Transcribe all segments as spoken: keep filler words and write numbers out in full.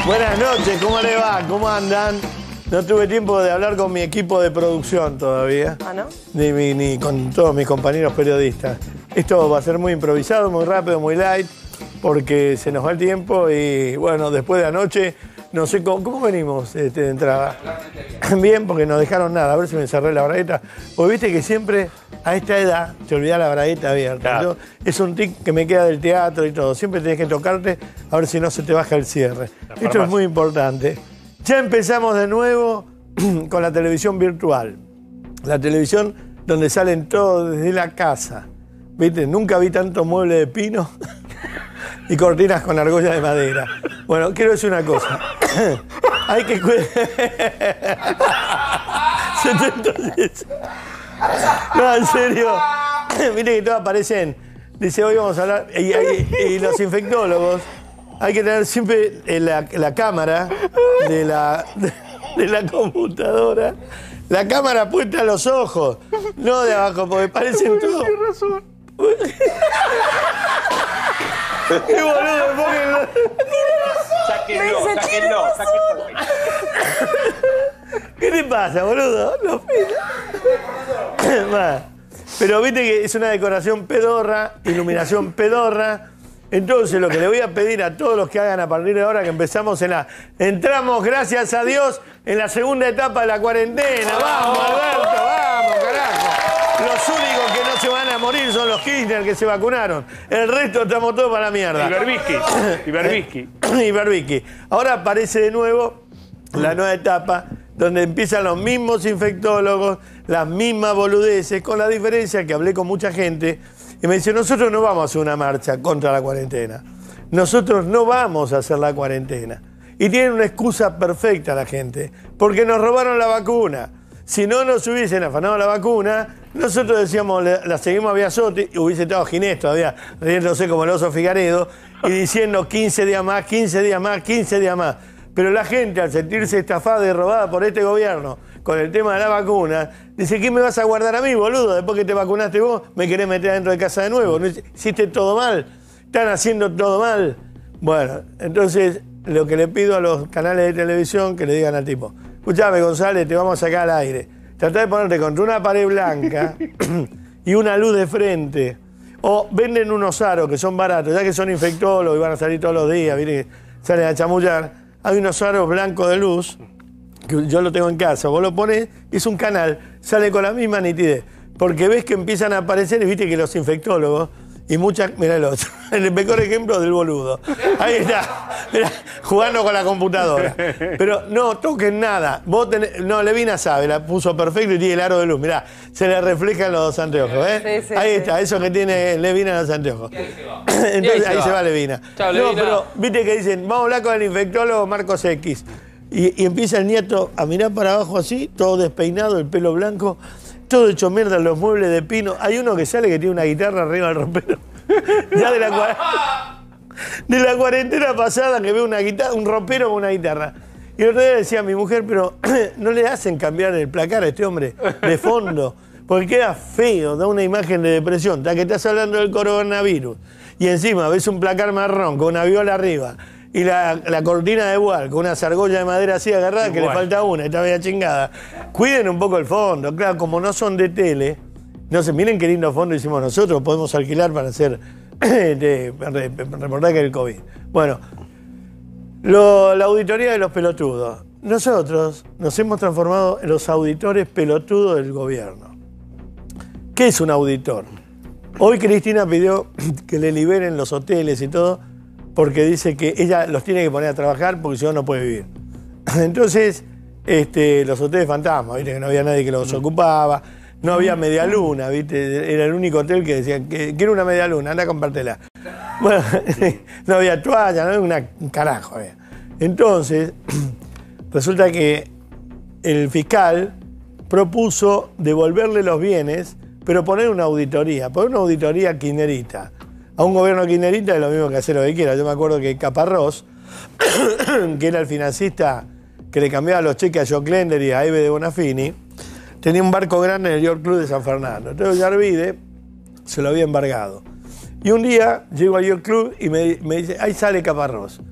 Buenas noches, ¿cómo le va? ¿Cómo andan? No tuve tiempo de hablar con mi equipo de producción todavía. ¿Ah, no? Ni, ni, ni con todos mis compañeros periodistas. Esto va a ser muy improvisado, muy rápido, muy light, porque se nos va el tiempo y, bueno, después de anoche, no sé cómo, cómo venimos este, de entrada. Bien, porque no dejaron nada. A ver si me cerré la bragueta. Porque viste que siempre, a esta edad, te olvidás la bragueta abierta. Claro. Yo, es un tic que me queda del teatro y todo. Siempre tenés que tocarte a ver si no se te baja el cierre. Esto es muy importante. Ya empezamos de nuevo con la televisión virtual. La televisión donde salen todos desde la casa. ¿Viste? Nunca vi tanto mueble de pino y cortinas con argolla de madera. Bueno, quiero decir una cosa. Hay que cuidar. No, en serio. Viste que todos aparecen. Dice, hoy vamos a hablar. Y, y, y los infectólogos, hay que tener siempre la, la cámara de la, de, de la computadora. La cámara puesta a los ojos, no de abajo, porque parecen todos. Tienes razón. ¡Qué boludo! Porque... Sáquenlo, sáquenlo, sáquenlo. ¿Qué te pasa, boludo? No, pero viste que es una decoración pedorra, iluminación pedorra. Entonces lo que le voy a pedir a todos los que hagan a partir de ahora que empezamos en la... Entramos, gracias a Dios, en la segunda etapa de la cuarentena. ¡Vamos, Alberto! ¡Vamos, carajo! Los únicos que no se van a morir son los Kirchner que se vacunaron. El resto estamos todos para la mierda. Y Berbisky. Y Berbisky. Y Berbisky. Ahora aparece de nuevo la nueva etapa donde empiezan los mismos infectólogos, las mismas boludeces, con la diferencia que hablé con mucha gente y me dice, nosotros no vamos a hacer una marcha contra la cuarentena. Nosotros no vamos a hacer la cuarentena. Y tienen una excusa perfecta la gente, porque nos robaron la vacuna. Si no nos hubiesen afanado la vacuna, nosotros decíamos, la seguimos a Biasotti, y hubiese estado Ginés todavía, riéndose como el oso Figaredo, y diciendo quince días más, quince días más, quince días más. Pero la gente, al sentirse estafada y robada por este gobierno con el tema de la vacuna, dice, ¿qué me vas a guardar a mí, boludo? Después que te vacunaste vos, me querés meter adentro de casa de nuevo. ¿No hiciste todo mal? ¿Están haciendo todo mal? Bueno, entonces, lo que le pido a los canales de televisión, que le digan al tipo, escuchame, González, te vamos a sacar al aire. Tratá de ponerte contra una pared blanca y una luz de frente. O venden unos aros que son baratos, ya que son infectólogos y van a salir todos los días, ¿viste? Salen a chamullar. Hay unos aros blancos de luz, que yo lo tengo en casa, vos lo pones, es un canal, sale con la misma nitidez. Porque ves que empiezan a aparecer, y viste que los infectólogos, y muchas, mirá el otro, el mejor ejemplo del boludo. Ahí está, mirá, jugando con la computadora. Pero no toquen nada. Vos tenés, no, Levina sabe, la puso perfecto y tiene el aro de luz. Mirá, se le reflejan los anteojos, ¿eh? Sí, sí, ahí sí. está, eso que tiene Levina en los anteojos. Entonces ahí se va Levina. Chao, no, Levina. pero viste que dicen, vamos a hablar con el infectólogo Marcos X. Y, y empieza el nieto a mirar para abajo así, todo despeinado, el pelo blanco, todo hecho mierda en los muebles de pino. Hay uno que sale que tiene una guitarra arriba del ropero. Ya de la, de la cuarentena pasada que ve una guitarra, un ropero con una guitarra. Y el otro día decía a mi mujer, pero no le hacen cambiar el placar a este hombre de fondo, porque queda feo, da una imagen de depresión. Hasta que estás hablando del coronavirus y encima ves un placar marrón con una viola arriba y la, la cortina de igual, con una argolla de madera así agarrada, igual, que le falta una, está media chingada. Cuiden un poco el fondo, claro, como no son de tele. No sé, miren qué lindo fondo hicimos nosotros, podemos alquilar para hacer de, reportaje del COVID. Bueno, lo, la auditoría de los pelotudos. Nosotros nos hemos transformado en los auditores pelotudos del gobierno. ¿Qué es un auditor? Hoy Cristina pidió que le liberen los hoteles y todo, porque dice que ella los tiene que poner a trabajar porque si no, no puede vivir. Entonces, este, los hoteles fantasmas, ¿viste? Que no había nadie que los ocupaba. No había media luna, ¿viste? Era el único hotel que decía, que quiero una media luna, anda a compártela. Bueno, no había toalla, no había una, un carajo. Había. Entonces, resulta que el fiscal propuso devolverle los bienes, pero poner una auditoría, poner una auditoría kirchnerista. A un gobierno kirchnerista es lo mismo que hacer lo que quiera. Yo me acuerdo que Caparrós, que era el financista que le cambiaba los cheques a Joe Klender y a Eve de Bonafini, tenía un barco grande en el Yacht Club de San Fernando. Entonces Yarvide se lo había embargado. Y un día llego al Yacht Club y me, me dice, ahí sale Caparrós.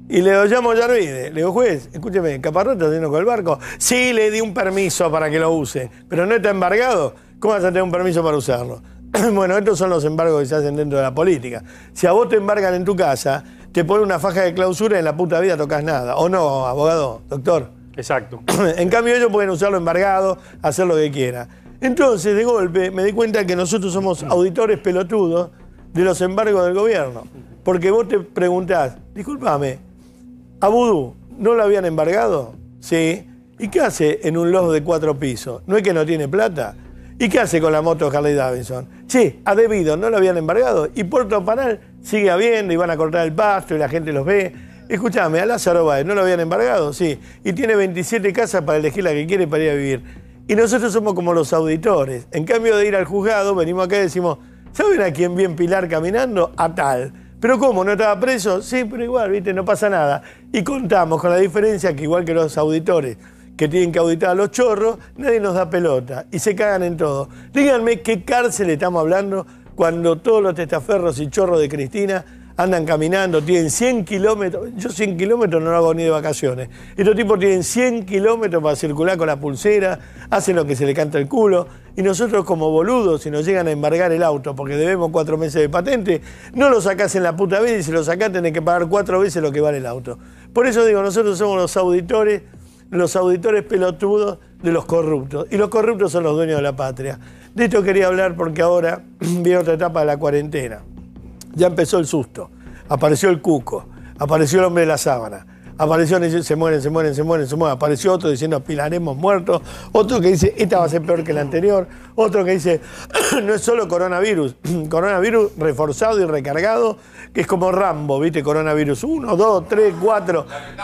Y le llamo a Yarvide, le digo, juez, escúcheme, ¿Caparrós está haciendo con el barco? Sí, le di un permiso para que lo use, pero no está embargado. ¿Cómo vas a tener un permiso para usarlo? Bueno, estos son los embargos que se hacen dentro de la política. Si a vos te embargan en tu casa, te ponen una faja de clausura y en la puta vida tocas nada. ¿O no, abogado, doctor? Exacto. En cambio ellos pueden usarlo embargado, hacer lo que quieran. Entonces, de golpe, me di cuenta que nosotros somos auditores pelotudos de los embargos del gobierno. Porque vos te preguntás, discúlpame, ¿a Vudú no lo habían embargado? Sí. ¿Y qué hace en un loft de cuatro pisos? ¿No es que no tiene plata? ¿Y qué hace con la moto Harley Davidson? Che, a Debido no lo habían embargado. Y Puerto Panal sigue habiendo y van a cortar el pasto y la gente los ve. Escuchame, a Lázaro Báez no lo habían embargado, sí. Y tiene veintisiete casas para elegir la que quiere para ir a vivir. Y nosotros somos como los auditores. En cambio de ir al juzgado, venimos acá y decimos, ¿saben a quién vi en Pilar caminando? A tal. ¿Pero cómo? ¿No estaba preso? Sí, pero igual, viste, no pasa nada. Y contamos con la diferencia que igual que los auditores que tienen que auditar a los chorros, nadie nos da pelota y se cagan en todo. Díganme qué cárcel estamos hablando cuando todos los testaferros y chorros de Cristina andan caminando, tienen cien kilómetros, yo cien kilómetros no lo hago ni de vacaciones. Estos tipos tienen cien kilómetros para circular con la pulsera, hacen lo que se le canta el culo, y nosotros como boludos, si nos llegan a embargar el auto porque debemos cuatro meses de patente, no lo sacás en la puta vida y si lo sacás tenés que pagar cuatro veces lo que vale el auto. Por eso digo, nosotros somos los auditores, los auditores pelotudos de los corruptos, y los corruptos son los dueños de la patria. De esto quería hablar porque ahora viene otra etapa de la cuarentena. Ya empezó el susto, apareció el cuco, apareció el hombre de la sábana, apareció, se mueren, se mueren, se mueren, se mueren, apareció otro diciendo apilaremos muertos, otro que dice esta va a ser peor que la anterior, otro que dice no es solo coronavirus, coronavirus reforzado y recargado, que es como Rambo, ¿viste? Coronavirus uno, dos, tres, cuatro.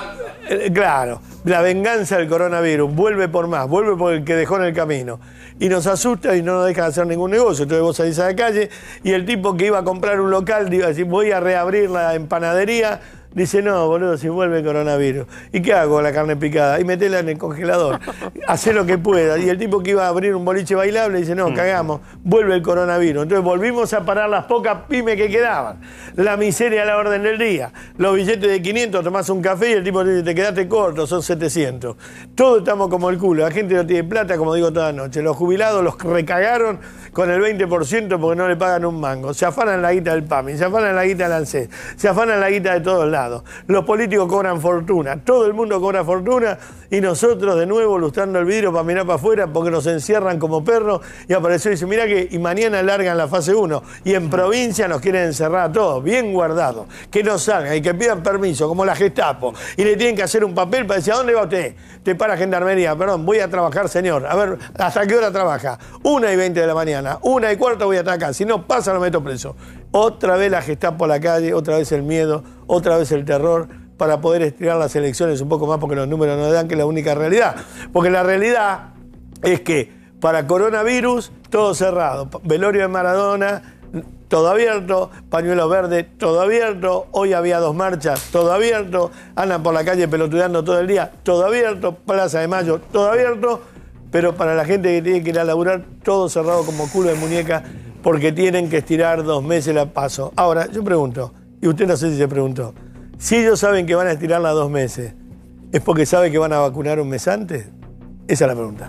Eh, claro, la venganza del coronavirus, vuelve por más, vuelve por el que dejó en el camino. Y nos asusta y no nos deja hacer ningún negocio. Entonces vos salís a la calle y el tipo que iba a comprar un local, iba a decir, voy a reabrir la empanadería, dice, no, boludo, si vuelve el coronavirus. ¿Y qué hago con la carne picada? Y metela en el congelador. Hacé lo que pueda. Y el tipo que iba a abrir un boliche bailable dice, no, cagamos, vuelve el coronavirus. Entonces volvimos a parar las pocas pymes que quedaban. La miseria a la orden del día. Los billetes de quinientos, tomás un café y el tipo dice, te quedaste corto, son setecientos. Todos estamos como el culo. La gente no tiene plata, como digo toda noche. Los jubilados los recagaron con el veinte por ciento porque no le pagan un mango. Se afanan la guita del P A M I, se afanan la guita del ANSES, se afanan la guita de todos lados. Los políticos cobran fortuna, todo el mundo cobra fortuna y nosotros de nuevo lustrando el vidrio para mirar para afuera porque nos encierran como perros y apareció y dice, mirá que y mañana largan la fase uno y en provincia nos quieren encerrar a todos, bien guardados, que no salgan y que pidan permiso como la Gestapo y le tienen que hacer un papel para decir, ¿a dónde va usted? Te para Gendarmería, perdón, voy a trabajar señor, a ver, ¿hasta qué hora trabaja? Una y veinte de la mañana, una y cuarto voy a estar acá, si no pasa lo meto preso. Otra vez la Gestapo a la calle, otra vez el miedo, otra vez el terror para poder estirar las elecciones un poco más porque los números no dan, que es la única realidad. Porque la realidad es que para coronavirus, todo cerrado. Velorio de Maradona, todo abierto. Pañuelo verde, todo abierto. Hoy había dos marchas, todo abierto. Andan por la calle pelotudeando todo el día, todo abierto. Plaza de Mayo, todo abierto. Pero para la gente que tiene que ir a laburar, todo cerrado como culo de muñeca porque tienen que estirar dos meses la paso. Ahora, yo pregunto, y usted no sé si se preguntó, si ellos saben que van a estirarla dos meses, ¿es porque saben que van a vacunar un mes antes? Esa es la pregunta.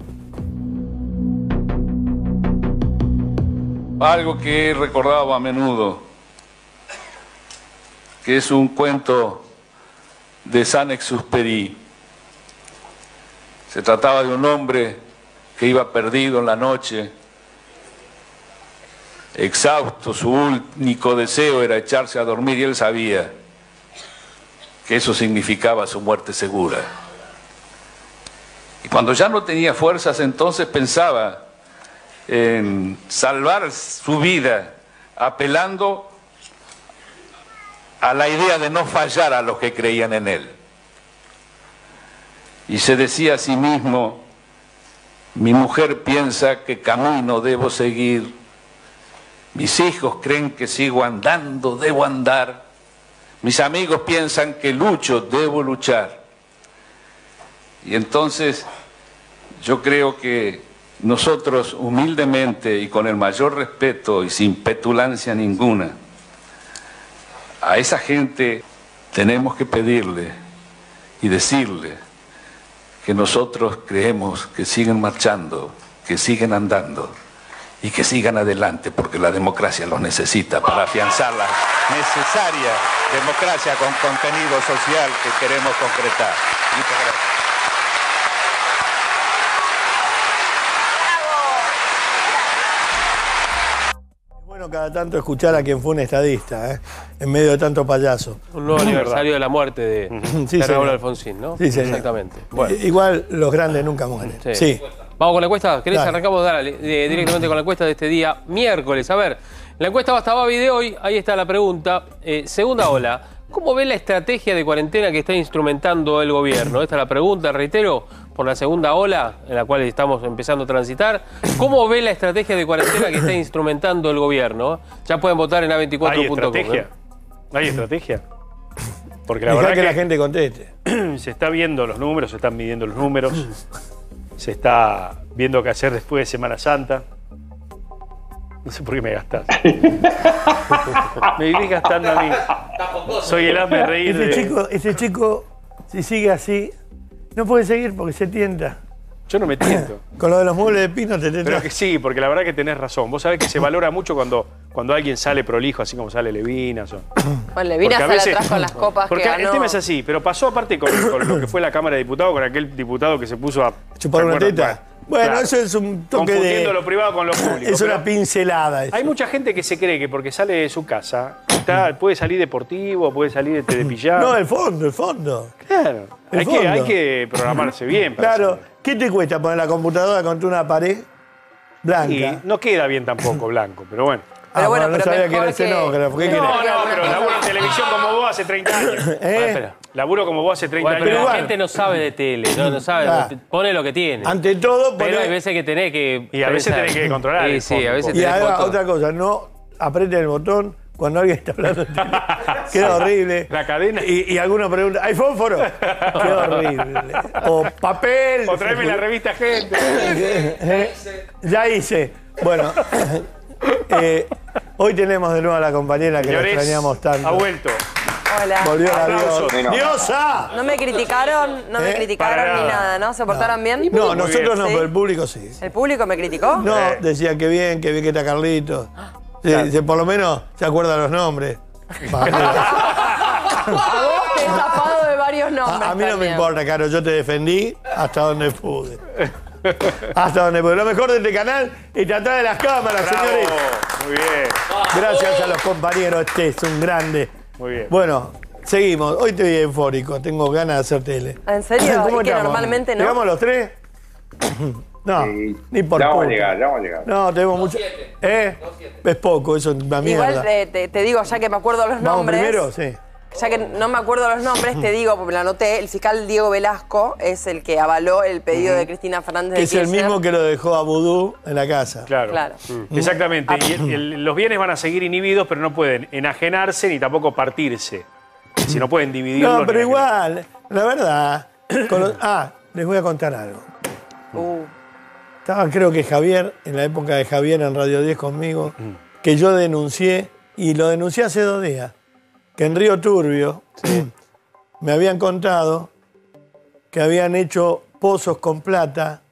Algo que he recordado a menudo, que es un cuento de Saint-Exupéry. Se trataba de un hombre que iba perdido en la noche, exhausto, su único deseo era echarse a dormir y él sabía que eso significaba su muerte segura. Y cuando ya no tenía fuerzas, entonces pensaba en salvar su vida apelando a la idea de no fallar a los que creían en él. Y se decía a sí mismo, mi mujer piensa que camino debo seguir, mis hijos creen que sigo andando, debo andar, mis amigos piensan que lucho, debo luchar. Y entonces yo creo que nosotros humildemente y con el mayor respeto y sin petulancia ninguna, a esa gente tenemos que pedirle y decirle que nosotros creemos que siguen marchando, que siguen andando y que sigan adelante, porque la democracia los necesita para afianzar la necesaria democracia con contenido social que queremos concretar. Muchas gracias. Bueno, cada tanto escuchar a quien fue un estadista, ¿eh? En medio de tanto payaso. Un nuevo aniversario de la muerte de, Sí, de Raúl señor. Alfonsín, ¿no? Sí, señor. Exactamente. Bueno. Igual los grandes nunca mueren. Sí. Sí. Vamos con la encuesta. ¿Querés? Dale. Arrancamos dale, eh, directamente con la encuesta de este día, miércoles. A ver, la encuesta Basta Babi de hoy, ahí está la pregunta. Eh, segunda ola, ¿cómo ve la estrategia de cuarentena que está instrumentando el gobierno? Esta es la pregunta, reitero, por la segunda ola en la cual estamos empezando a transitar. ¿Cómo ve la estrategia de cuarentena que está instrumentando el gobierno? Ya pueden votar en A veinticuatro punto com. ¿Hay estrategia? ¿Hay estrategia? Porque la Dejá verdad que, que, la gente conteste. se está viendo los números, se están midiendo los números, se está viendo qué hacer después de Semana Santa. No sé por qué me gastás. Me vivís gastando a mí. Soy el hazme reír Ese de... chico, ese chico, si sigue así, no puede seguir porque se tienta. Yo no me tiento. Con lo de los muebles de pino te tienta. Pero que sí, porque la verdad que tenés razón. Vos sabés que se valora mucho cuando, cuando alguien sale prolijo, así como sale Levinas. O... Bueno, Levinas Porque a sale veces- atrás con las copas Porque que el ganó. tema es así, pero pasó aparte con, con lo que fue la Cámara de Diputados, con aquel diputado que se puso a... ¿Chupar ¿se una acuerdan? teta? Bueno, claro. eso es un toque Confundiendo de... lo privado con lo público. Es pero una pincelada eso. hay mucha gente que se cree que porque sale de su casa, está, puede salir deportivo, puede salir de, de pijama. No, el fondo, el fondo. Claro. el Hay que, fondo. hay que programarse bien. para Claro. hacerlo. ¿Qué te cuesta poner la computadora contra una pared blanca? Y no queda bien tampoco blanco, pero bueno. Pero Ah, bueno, no pero sabía que mejor era escenógrafo. ¿Qué que- querés? No, no, pero laburo en televisión como vos hace treinta años. ¿Eh? espera. Laburo como vos hace treinta Bueno, años. pero la igual. gente no sabe de tele, no, no sabe, Ah. pone lo que tiene. Ante todo, Pero poné- hay veces que tenés que... Y a veces pensar. tenés que controlar Sí, el sí, fondo, a veces un Y tenés haga fotos. otra cosa, no aprieten el botón cuando alguien está hablando. en tele. Queda horrible. La cadena. Y, y alguno pregunta, ¿hay fósforo? Queda horrible. O papel. O tráeme la revista Gente. Eh, Ya hice. Bueno, eh, hoy tenemos de nuevo a la compañera que la Señores, extrañamos tanto. ha vuelto. Hola. Volvió la Aplausos. diosa. ¡Diosa! No me criticaron, no me ¿Eh? criticaron Para ni nada. nada, ¿no? ¿Se portaron bien? No, Muy nosotros bien. no, ¿Sí? pero el público sí. ¿El público me criticó? No, Eh. decía que bien, que bien que está Carlito. Sí, sí, por lo menos se acuerda los nombres. A vos te he tapado de varios nombres. A, a mí no me también. importa, Caro, yo te defendí hasta donde pude. Hasta donde pude. Lo mejor de este canal es tratar de las cámaras, Bravo. señores. Muy bien. Gracias a los compañeros, este es un grande. Muy bien. Bueno, seguimos. Hoy te vi eufórico, tengo ganas de hacer tele. ¿En serio? ¿Cómo ¿Y que estamos? normalmente no? ¿Llegamos los tres? No, Sí, ni por ya vamos a puto. llegar, ya vamos a llegar. No, tenemos mucho. ¿Eh? Es poco, eso es una mierda. Igual te, te- te digo, ya que me acuerdo los ¿Vamos nombres. primero? Sí. Ya que no me acuerdo los nombres, te digo, porque me lo anoté, el fiscal Diego Velasco es el que avaló el pedido de Cristina Fernández Que de es el Kirchner. mismo que lo dejó a Vudú en la casa. Claro. Claro. Mm. Exactamente. Y el- el- los bienes van a seguir inhibidos, pero no pueden enajenarse ni tampoco partirse. Si no pueden dividirlos. No, pero ni enajenar. igual, la verdad. con los- ah, les voy a contar algo. Uh, Estaba, creo que Javier, en la época de Javier en Radio diez conmigo, que yo denuncié, y lo denuncié hace dos días, que en Río Turbio me habían contado que habían hecho pozos con plata,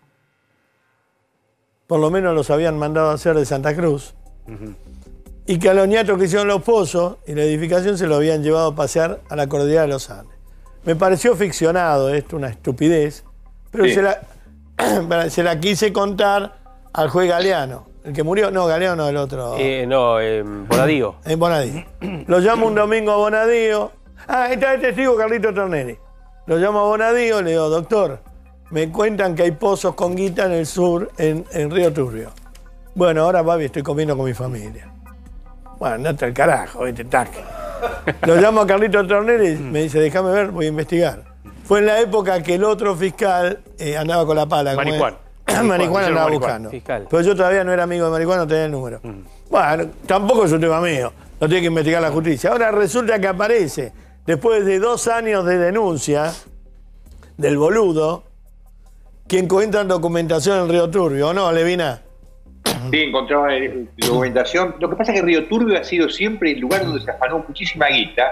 por lo menos los habían mandado a hacer de Santa Cruz, y que a los ñatos que hicieron los pozos y la edificación se lo habían llevado a pasear a la cordillera de los Andes. Me pareció ficcionado esto, una estupidez, pero Sí. se, la, se la quise contar al juez Galeano. El que murió, no, Galeano no, el otro. Eh, no, eh, Bonadío. En Bonadío. Lo llamo un domingo a Bonadío. Ah, está el testigo Carlito Tornelli. Lo llamo a Bonadío, le digo, doctor, me cuentan que hay pozos con guita en el sur, en, en Río Turbio. Bueno, ahora, papi, estoy comiendo con mi familia. Bueno, andate al carajo, vete, tac. Lo llamo a Carlito Tornelli, me dice, déjame ver, voy a investigar. Fue en la época que el otro fiscal eh, andaba con la pala. como Maricuán. es. Maricuán Maricuán, andaba Maricuán, buscando. fiscal. Pero yo todavía no era amigo de Maricuán, no tenía el número. Bueno, tampoco es un tema mío. Lo tiene que investigar la justicia. Ahora resulta que aparece, después de dos años de denuncia del boludo, quien cuenta documentación en Río Turbio, ¿o no, Levina? Sí, encontramos eh, documentación. Lo que pasa es que Río Turbio ha sido siempre el lugar donde se afanó muchísima guita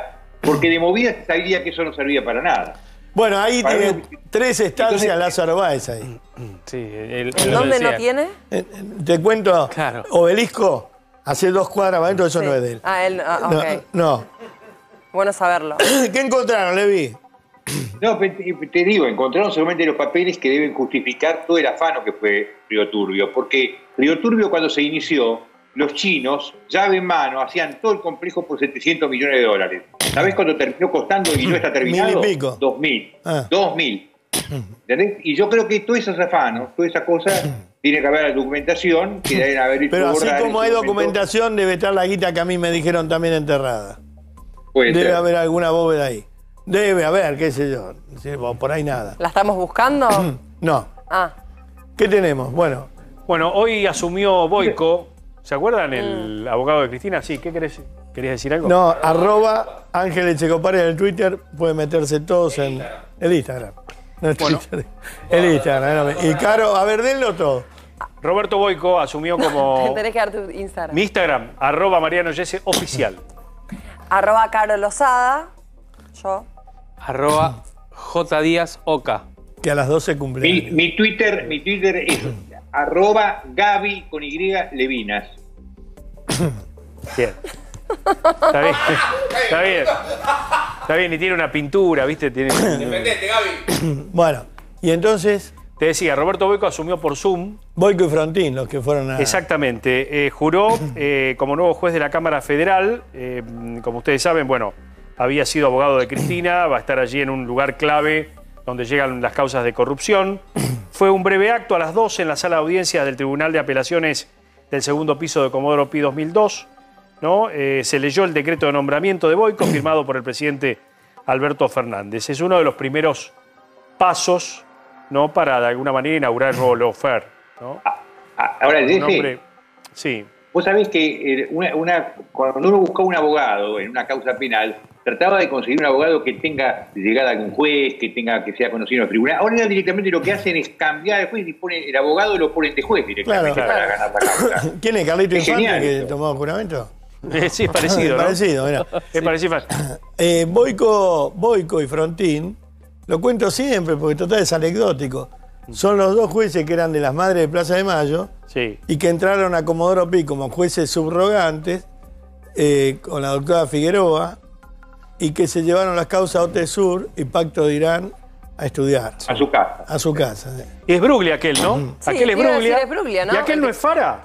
porque de movida se sabía que eso no servía para nada. Bueno, ahí Para tiene mí- tres estancias Entonces- Lázaro Báez ahí. Sí, el, ¿En dónde no tiene? Eh, eh, Te cuento, Claro. Obelisco, hace dos cuadras adentro, eso Sí. no es de él. Ah, él, ah, No, ok. no. Bueno saberlo. ¿Qué encontraron, Levi? No, pe- te, te digo, encontraron solamente los papeles que deben justificar todo el afano que fue Río Turbio, porque Río Turbio cuando se inició, los chinos, llave en mano, hacían todo el complejo por setecientos millones de dólares. ¿Sabés cuánto terminó costando y no está terminado? Mil y pico. Dos mil. Ah. Dos mil. ¿Entendés? Y yo creo que todos esos afanos, toda esa cosa, tiene que haber la documentación que deben haber hecho Pero así borrar en como su hay momento. documentación, debe estar la guita que a mí me dijeron también enterrada. Puede Debe ser. haber alguna bóveda ahí. Debe haber, qué sé yo. Sí, por ahí nada. ¿La estamos buscando? No. Ah, ¿Qué tenemos? Bueno, Bueno, hoy asumió Boico. ¿Se acuerdan el abogado de Cristina? Sí, ¿qué querés, querías decir algo? no, arroba Ángeles Checopare en el Twitter. Pueden meterse todos en el Instagram. No el Bueno. Twitter, el Instagram. Y Caro, a ver, denlo todo. Roberto Boico asumió como tenés que dar tu Instagram. mi Instagram, arroba Mariano Yese oficial. Arroba Caro Lozada. Yo. Arroba J Díaz Oca. Que a las doce Mi, cumpleaños. mi Twitter, mi Twitter es arroba Gaby con Y Levinas. Bien. Está bien. Está bien. Está bien, y tiene una pintura, ¿viste? Tiene... Bueno, y entonces, Te decía, Roberto Boico asumió por Zoom. Boico y Frontín, los que fueron a... Exactamente. Eh, juró eh, como nuevo juez de la Cámara Federal. Eh, como ustedes saben, bueno, había sido abogado de Cristina, va a estar allí en un lugar clave donde llegan las causas de corrupción. Fue un breve acto a las doce en la sala de audiencias del Tribunal de Apelaciones del segundo piso de Comodoro Pi dos mil dos. ¿No? Eh, se leyó el decreto de nombramiento de Boico firmado por el presidente Alberto Fernández. Es uno de los primeros pasos, ¿no? Para de alguna manera inaugurar el nuevo lawfare, ¿no? Ah, Ahora, Un Jesse, hombre- Sí. vos sabés que eh, una, una- cuando uno buscaba un abogado en una causa penal, trataba de conseguir un abogado que tenga llegada a algún juez, que tenga que sea conocido en el tribunal. Ahora directamente lo que hacen es cambiar el juez y ponen el abogado lo ponen de juez directamente Claro. para ganar la causa. ¿Quién es, Carlito Es Infante, genial que esto. tomó juramento? Eh, sí, es parecido, ¿no? Parecido, mira. Es parecido. Eh, Boico, Boico y Frontín, lo cuento siempre porque total es anecdótico. Son los dos jueces que eran de las Madres de Plaza de Mayo Sí. y que entraron a Comodoro Pi como jueces subrogantes eh, con la doctora Figueroa y que se llevaron las causas OTE Sur y Pacto de Irán a estudiar A su casa. a su casa. Y es Bruglia aquel, ¿no? Sí, aquel es te iba a Bruglia. decir, es Bruglia, ¿no? Y aquel no es Fara.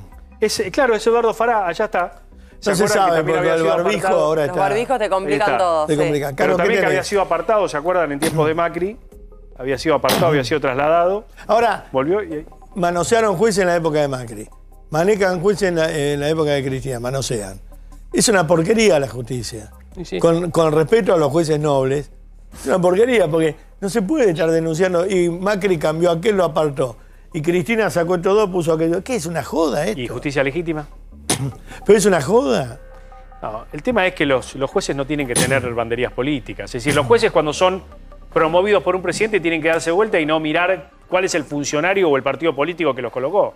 Es, claro, es Eduardo Fara, allá está. No se acuerdan que sabe también porque había el sido barbijo apartado? ahora Los está... barbijos te complican Ahí está. todo. te sí. complica. Pero Caro, ¿qué también que tenés? había sido apartado, ¿se acuerdan? En tiempos de Macri. Había sido apartado, había sido trasladado. Ahora, Volvió y... manosearon jueces en la época de Macri. Manejan jueces en la, en la época de Cristina, manosean. Es una porquería la justicia. Y sí. Con, con respeto a los jueces nobles, es una porquería porque no se puede estar denunciando. Y Macri cambió aquel, lo apartó. Y Cristina sacó todo, puso aquello. ¿Qué es una joda esto? ¿Y justicia legítima? ¿Pero es una joda? No, el tema es que los, los jueces no tienen que tener banderías políticas. Es decir, los jueces cuando son promovidos por un presidente tienen que darse vuelta y no mirar cuál es el funcionario o el partido político que los colocó.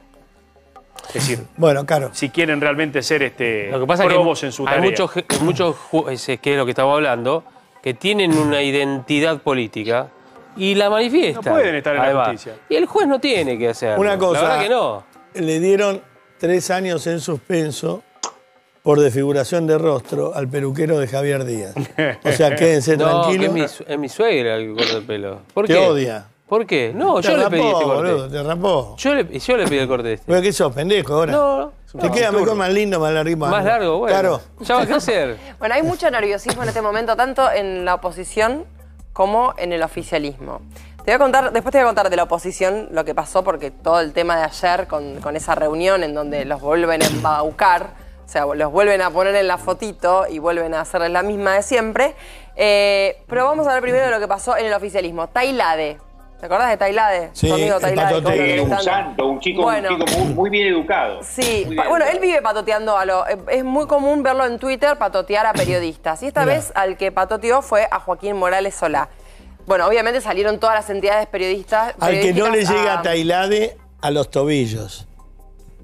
Es decir, Bueno, claro. si quieren realmente ser este, Lo que pasa es probos que en su hay tarea. muchos, ge- muchos jueces, que es lo que estamos hablando, que tienen una identidad política y la manifiestan. No pueden estar en la Además. justicia. Y el juez no tiene que hacerlo. Una cosa. La verdad que no. Le dieron tres años en suspenso por desfiguración de rostro al peluquero de Javier Díaz. O sea, quédense No, que es tranquilos. mi, su- es mi suegra el que corta el pelo. ¿Por Te qué? odia. ¿Por qué? No, Te yo le rapó, pedí este corte. boludo, te rapó. Yo le, yo le pedí el corte este. ¿Pero qué sos, pendejo ahora? No, no. Te no. queda mejor, más lindo, más largo. Más largo, bueno. Claro. Ya va a crecer. Bueno, hay mucho nerviosismo en este momento, tanto en la oposición como en el oficialismo. Te voy a contar, después te voy a contar de la oposición lo que pasó, porque todo el tema de ayer con, con esa reunión en donde los vuelven a embaucar, o sea, los vuelven a poner en la fotito y vuelven a hacerles la misma de siempre. Eh, pero vamos a ver primero de lo que pasó en el oficialismo. Tailade. ¿Te acordás de Tailade? Sí, Tu amigo el Tailade. patoteo. con lo que le Un están- santo, un chico, Bueno. un chico muy, muy bien educado. Sí, Muy pa- bien bueno, él educado. vive patoteando a lo... eh, Es muy común verlo en Twitter patotear a periodistas. Y esta Mirá. vez al que patoteó fue a Joaquín Morales Solá. Bueno, obviamente salieron todas las entidades periodistas. Al que no le periodísticas llega a- a Tailade a los tobillos.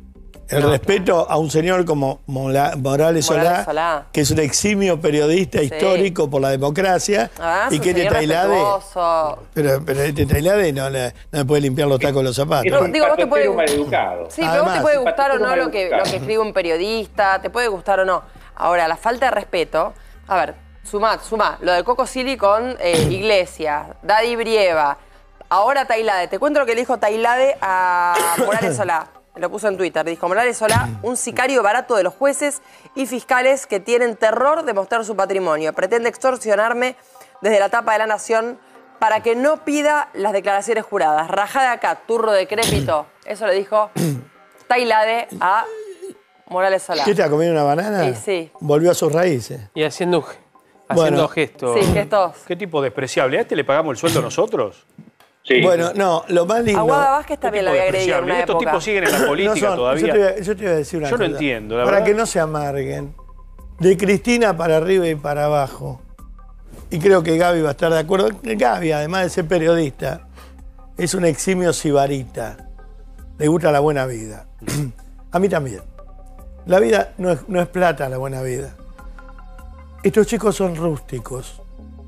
El No, respeto a un señor como Mola- Morales Solá, Morales Solá. que es un eximio periodista Sí. histórico por la democracia, Además, y un que este señor Tailade, respetuoso. pero, pero este Tailade no le, no le puede limpiar los tacos de los zapatos. Es No, un digo, vos te patotero puede- maleducado. Sí, pero vos te Además, puede gustar o patotero no lo que, lo maleducado. que escribe un periodista, te puede gustar o no. Ahora, la falta de respeto, a ver, sumá, sumá, lo de Coco Silly con eh, Iglesias, Daddy Brieva, ahora Tailade. Te cuento lo que le dijo Tailade a Morales Solá. Lo puso en Twitter. Dijo, Morales Solá, un sicario barato de los jueces y fiscales que tienen terror de mostrar su patrimonio. Pretende extorsionarme desde la tapa de La Nación para que no pida las declaraciones juradas. Rajá de acá, turro decrépito. Eso le dijo Tailade a Morales Solá. ¿Qué está comiendo una banana? Sí, sí. Volvió a sus raíces. Y haciendo, haciendo Bueno. gestos. Sí, gestos. ¿Qué tipo despreciable? ¿A este le pagamos el sueldo nosotros? Sí. Bueno, no, lo más lindo... Aguada Vázquez ¿Qué también tipo lo había agredido en despreciable? una Estos época. tipos siguen en la No política son- todavía. Yo te, voy a, yo te voy a decir una Yo no cosa. entiendo, la Para verdad. que no se amarguen. De Cristina para arriba y para abajo. Y creo que Gaby va a estar de acuerdo. Gaby, además de ser periodista, es un eximio sibarita. Le gusta la buena vida. A mí también. La vida no es, no es plata, la buena vida. Estos chicos son rústicos.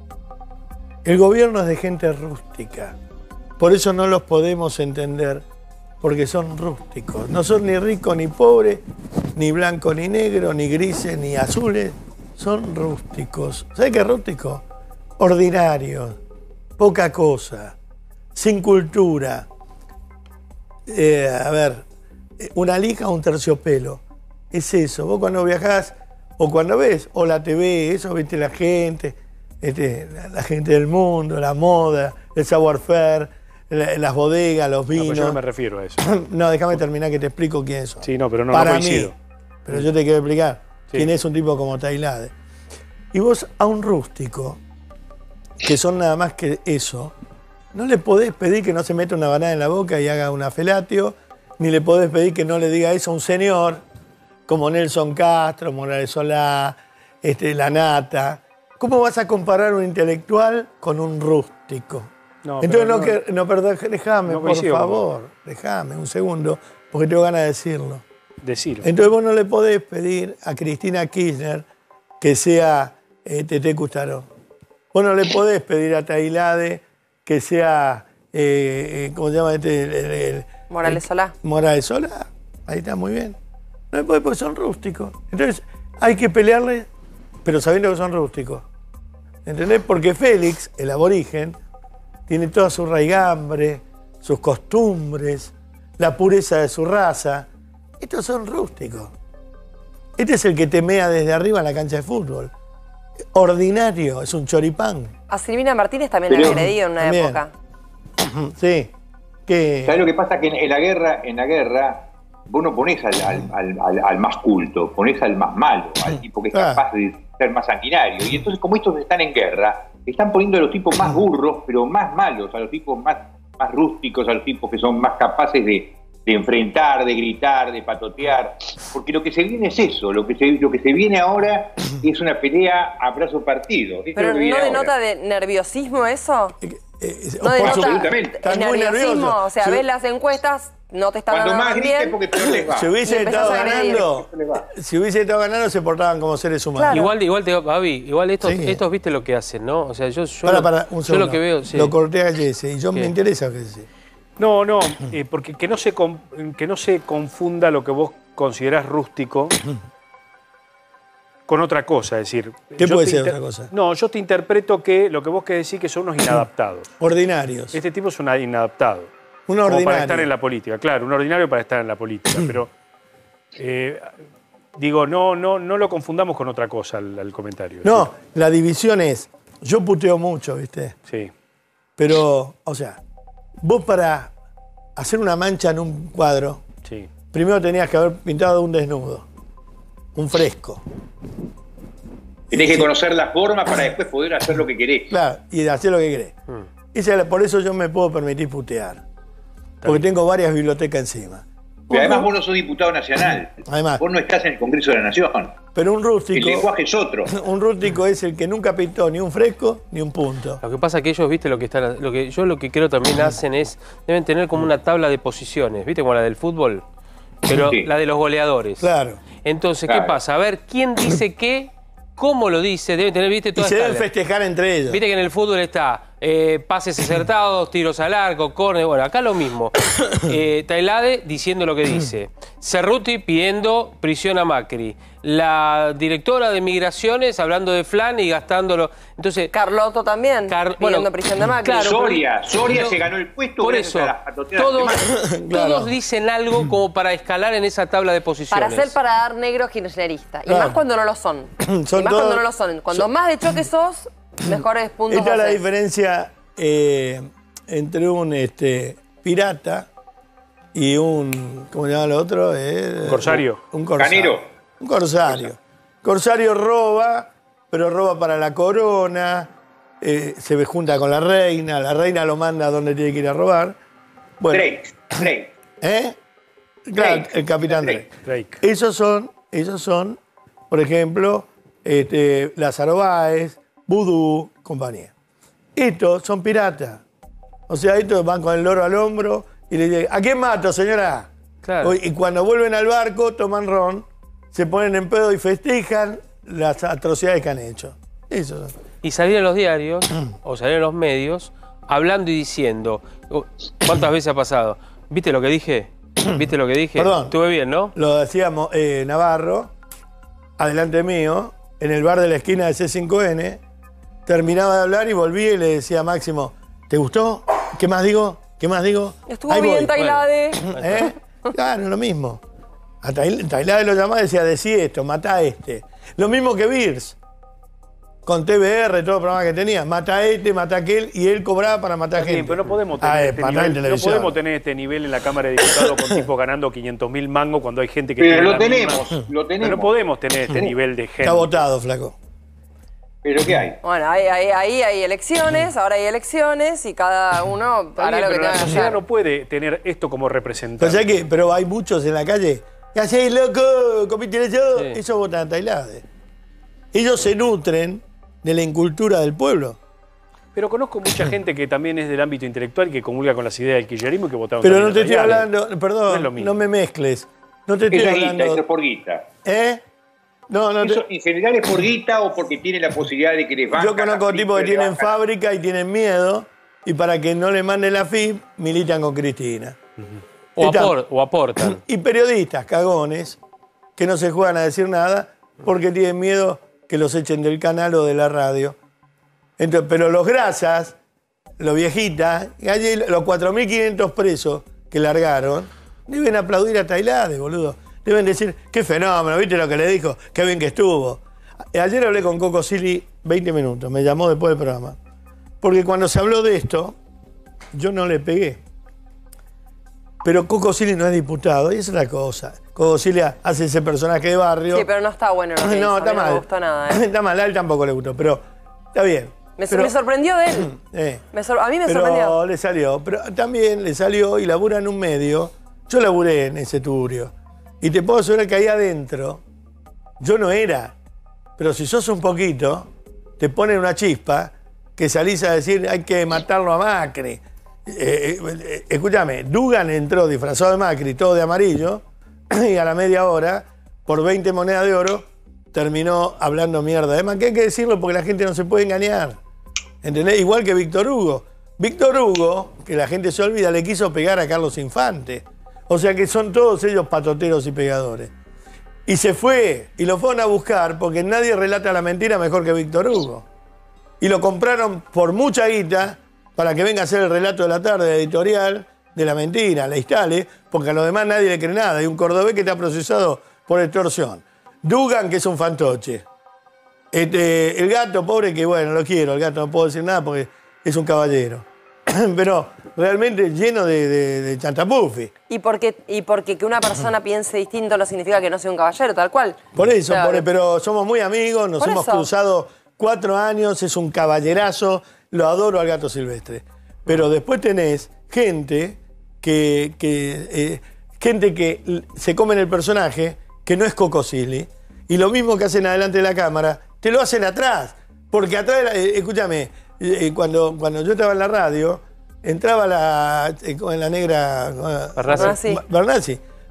El gobierno es de gente rústica. Por eso no los podemos entender, porque son rústicos. No son ni ricos ni pobres, ni blancos ni negros, ni grises ni azules. Son rústicos. ¿Sabes qué es rústico? Ordinarios, poca cosa, sin cultura. Eh, a ver, una lija o un terciopelo. Es eso. Vos cuando viajás o cuando ves, o la T V, eso, viste la gente, este, la, la gente del mundo, la moda, el savoir-faire, la- las bodegas, los No, pero vinos. yo no me refiero a eso. No, déjame terminar que te explico quiénes son. Sí, no, pero no, Para no coincido. mí. Pero yo te quiero explicar Sí. quién es un tipo como Tailade. Y vos a un rústico, que son nada más que eso, no le podés pedir que no se meta una banana en la boca y haga una felatio, ni le podés pedir que no le diga eso a un señor como Nelson Castro, Morales Solá, este, La Nata. ¿Cómo vas a comparar un intelectual con un rústico? No, Entonces, pero no, no- que, no perdón, déjame, no por coincido con favor, déjame un segundo, porque tengo ganas de decirlo. Decirlo. Entonces vos no le podés pedir a Cristina Kirchner que sea eh, Teté Custaró. Vos no le podés pedir a Tailade que sea, eh, eh, ¿cómo se llama este? El- el- el- Morales el- Solá. Morales Solá. Ahí está, muy bien. No le podés porque son rústicos. Entonces hay que pelearle, pero sabiendo que son rústicos. ¿Entendés? Porque Félix, el aborigen, tiene toda su raigambre, sus costumbres, la pureza de su raza. Estos son rústicos. Este es el que temea desde arriba en la cancha de fútbol. Ordinario, es un choripán. A Silvina Martínez también la Pero- había agredido en una También. época. Sí. Que, ¿Sabes lo que pasa? Que en, en la guerra, en la guerra, vos no ponés al, al- al- al- al más culto, ponés al más malo, al tipo que es Ah. capaz de ser más sanguinario. Y entonces, como estos están en guerra, están poniendo a los tipos más burros, pero más malos, a los tipos más, más rústicos, a los tipos que son más capaces de, de enfrentar, de gritar, de patotear. Porque lo que se viene es eso, lo que se, lo que se viene ahora es una pelea a brazo partido. Esto es Pero lo que ¿no viene denota ahora. de nerviosismo eso? eh, eh, No por denota su- absolutamente. están muy nerviosismo. nerviosos. O sea, Si- ves las encuestas, no te están Cuando dando más tan grite, bien. porque peor les va. Si hubiese Y empezás estado a agredir. ganando, Les va. si hubiese estado ganando, se portaban como seres humanos. Claro. Igual, igual te Babi, igual estos, Sí. estos viste lo que hacen, ¿no? O sea, yo, yo, Para, lo, para, un yo segundo. lo que veo, sí. Lo corté a Jesse y yo ¿Qué? me interesa que sí. No, no, eh, porque que no, se com- que no se confunda lo que vos considerás rústico con otra cosa, es decir... ¿Qué yo puede te ser inter- otra cosa? No, yo te interpreto que lo que vos querés decir que son unos inadaptados. Ordinarios. Este tipo es un inadaptado. Un Como para ordinario. estar en la política, claro, un ordinario para estar en la política, pero... eh, digo, no, no, no lo confundamos con otra cosa al, al comentario. No, la división es, yo puteo mucho, ¿viste? Sí. Pero, o sea, vos para hacer una mancha en un cuadro, Sí. primero tenías que haber pintado un desnudo, un fresco. Tenés que Sí. conocer la forma para después poder hacer lo que querés. Claro, y de hacer lo que querés. Mm. Esa es la- por eso yo me puedo permitir putear. Porque tengo varias bibliotecas encima. Pero además vos no sos diputado nacional. Además. Vos no estás en el Congreso de la Nación. Pero un El rústico, lenguaje es otro. un rústico es el que nunca pintó ni un fresco ni un punto. Lo que pasa es que ellos, viste, lo que están, lo que yo lo que creo también hacen es, deben tener como una tabla de posiciones, viste, como la del fútbol. pero Sí. la de los goleadores. Claro. Entonces, Claro. ¿qué pasa? A ver, ¿quién dice qué? ¿Cómo lo dice? Deben tener, viste, Y toda se esta- deben festejar entre ellos. Viste que en el fútbol está eh, pases acertados, tiros al arco, córner. Bueno, acá lo mismo. Eh, Tailade diciendo lo que dice. Cerruti pidiendo prisión a Macri. La directora de Migraciones hablando de Flan y gastándolo. Entonces, Carlotto también, Car- pidiendo bueno, prisión de Macri. claro, Soria, Soria no, se ganó el puesto por gracias eso, a las patoteadas de todos, Macri. Claro. todos dicen algo como para escalar en esa tabla de posiciones. Para ser para dar negro kirchnerista. Y Claro. más cuando no lo son. Son y más todos- cuando no lo son. Cuando son- más de choque sos, mejores puntos Esta es la haces. diferencia eh, entre un este, pirata y un, ¿cómo se llama el otro? Eh, Corsario. Un corsario. Canero. Un corsario. Corsario roba, pero roba para la corona, eh, se junta con la reina, la reina lo manda a donde tiene que ir a robar. Bueno, Drake, Drake. ¿eh? Claro, Drake. el capitán Drake. Drake. Drake. Esos son, esos son, por ejemplo, este, Lázaro Báez, Vudú, compañía. Estos son piratas. O sea, estos van con el loro al hombro y le dicen, ¿a quién mato, señora? Claro. Y cuando vuelven al barco, toman ron, se ponen en pedo y festejan las atrocidades que han hecho. Eso. Y salir en los diarios o salir en los medios hablando y diciendo. ¿Cuántas veces ha pasado? ¿Viste lo que dije? ¿Viste lo que dije? Perdón. Estuve bien, ¿no? Lo decíamos eh, Navarro, adelante mío, en el bar de la esquina de C cinco N, terminaba de hablar y volvía y le decía a Máximo, ¿te gustó? ¿Qué más digo? ¿Qué más digo? Estuvo Ahí bien, voy. Tailade. ¿Eh? Claro, lo mismo. A Tail- Tailade lo llamaba y decía, decí esto, matá a este. Lo mismo que Birs, con T V R, todo el programa que tenía, mata a este, mata a aquel, y él cobraba para matar Sí, gente. pero no podemos tener Ah, eh, este matar en nivel, no televisión. podemos tener este nivel en la Cámara de Diputados con tipos ganando quinientos mil mangos cuando hay gente que Pero tiene lo la tenemos, misma. lo tenemos. Pero no podemos tener este nivel de gente. Está votado, flaco. Pero ¿qué hay? Bueno, ahí, ahí, ahí hay elecciones, ahora hay elecciones y cada uno Está hará bien, lo que pero la tenga que sociedad hacer. no puede tener esto como representante. Pero, ¿sabes qué? Pero hay muchos en la calle. ¿Qué hacéis, loco? ¿Comiste eso? Sí. Eso votan a Tailade. Ellos se nutren de la incultura del pueblo. Pero conozco mucha gente que también es del ámbito intelectual y que comulga con las ideas del kirchnerismo y que votaron Pero también no te a estoy Tailade. hablando, No es perdón, lo no, mismo. me mezcles. No te estoy Eso es guita, hablando. eso es por guita. ¿Eh? No, no Eso te... en general es por guita o porque tiene la posibilidad de que les bancan. Yo conozco la tipos que le tienen bancan. fábrica y tienen miedo y para que no le manden la F I P militan con Cristina. O, Está- apor- o aportan. Y periodistas cagones que no se juegan a decir nada porque tienen miedo que los echen del canal o de la radio. Entonces, pero los grasas, los viejitas, y allí los cuatro mil quinientos presos que largaron, deben aplaudir a Tailade, boludo. Deben decir, qué fenómeno, ¿viste lo que le dijo? Qué bien que estuvo. Ayer hablé con Coco Silly veinte minutos, me llamó después del programa. Porque cuando se habló de esto, yo no le pegué. Pero Coco Silly no es diputado, y esa es la cosa. Coco Silly hace ese personaje de barrio. Sí, pero no está bueno lo que hizo, No, a está mí no mal. me gustó nada. ¿eh? Está mal, a él tampoco le gustó, pero está bien. Me, Pero- me sorprendió de él. eh, Me sor- a mí me pero sorprendió. le salió. Pero también le salió y labura en un medio. Yo laburé en ese turio. Y te puedo asegurar que ahí adentro, yo no era. Pero si sos un poquito, te ponen una chispa que salís a decir hay que matarlo a Macri. Eh, eh, eh, escúchame, Dugan entró disfrazado de Macri, todo de amarillo, y a la media hora, por veinte monedas de oro, terminó hablando mierda. Además, que hay que decirlo porque la gente no se puede engañar. ¿Entendés? Igual que Víctor Hugo. Víctor Hugo, que la gente se olvida, le quiso pegar a Carlos Infante. O sea que son todos ellos patoteros y pegadores. Y se fue, y lo fueron a buscar porque nadie relata la mentira mejor que Víctor Hugo. Y lo compraron por mucha guita para que venga a hacer el relato de la tarde editorial de la mentira, la instale, porque a los demás nadie le cree nada. Hay un cordobés que está procesado por extorsión. Dugan, que es un fantoche. Este, el gato, pobre, que bueno, lo quiero, el gato no puedo decir nada porque es un caballero. Pero realmente lleno de, de, de chantapufi. Y porque, y porque que una persona piense distinto no significa que no sea un caballero, tal cual. Por eso, Claro. por- pero somos muy amigos, nos Por hemos eso. cruzado cuatro años, es un caballerazo, lo adoro al gato silvestre. Pero después tenés gente que, que, eh, gente que l- se come en el personaje, que no es Coco Silly, y lo mismo que hacen adelante de la cámara, te lo hacen atrás. Porque atrás, de la- eh, escúchame, eh, cuando, cuando yo estaba en la radio, entraba la, eh, con la negra... Bernasi. Bernasi. Bernasi.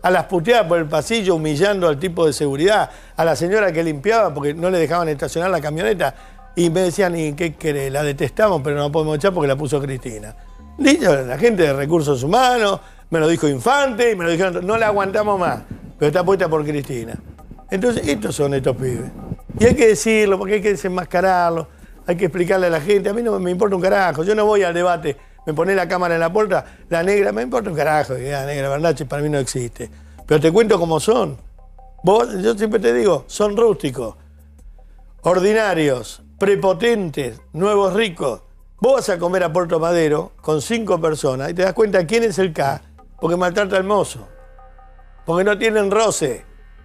a las puteadas por el pasillo, humillando al tipo de seguridad, a la señora que limpiaba porque no le dejaban estacionar la camioneta. Y me decían, ¿y qué querés? La detestamos, pero no la podemos echar porque la puso Cristina. Dicho, la gente de Recursos Humanos, me lo dijo Infante, y me lo dijeron, no la aguantamos más, pero está puesta por Cristina. Entonces, estos son estos pibes. Y hay que decirlo, porque hay que desenmascararlo, hay que explicarle a la gente. A mí no me importa un carajo, yo no voy al debate, me pone la cámara en la puerta, la negra, me importa un carajo, que la negra, verdad, para mí no existe. Pero te cuento cómo son. Vos, yo siempre te digo, son rústicos, ordinarios, prepotentes, nuevos ricos. Vos vas a comer a Puerto Madero con cinco personas y te das cuenta quién es el K, porque maltrata al mozo. Porque no tienen roce.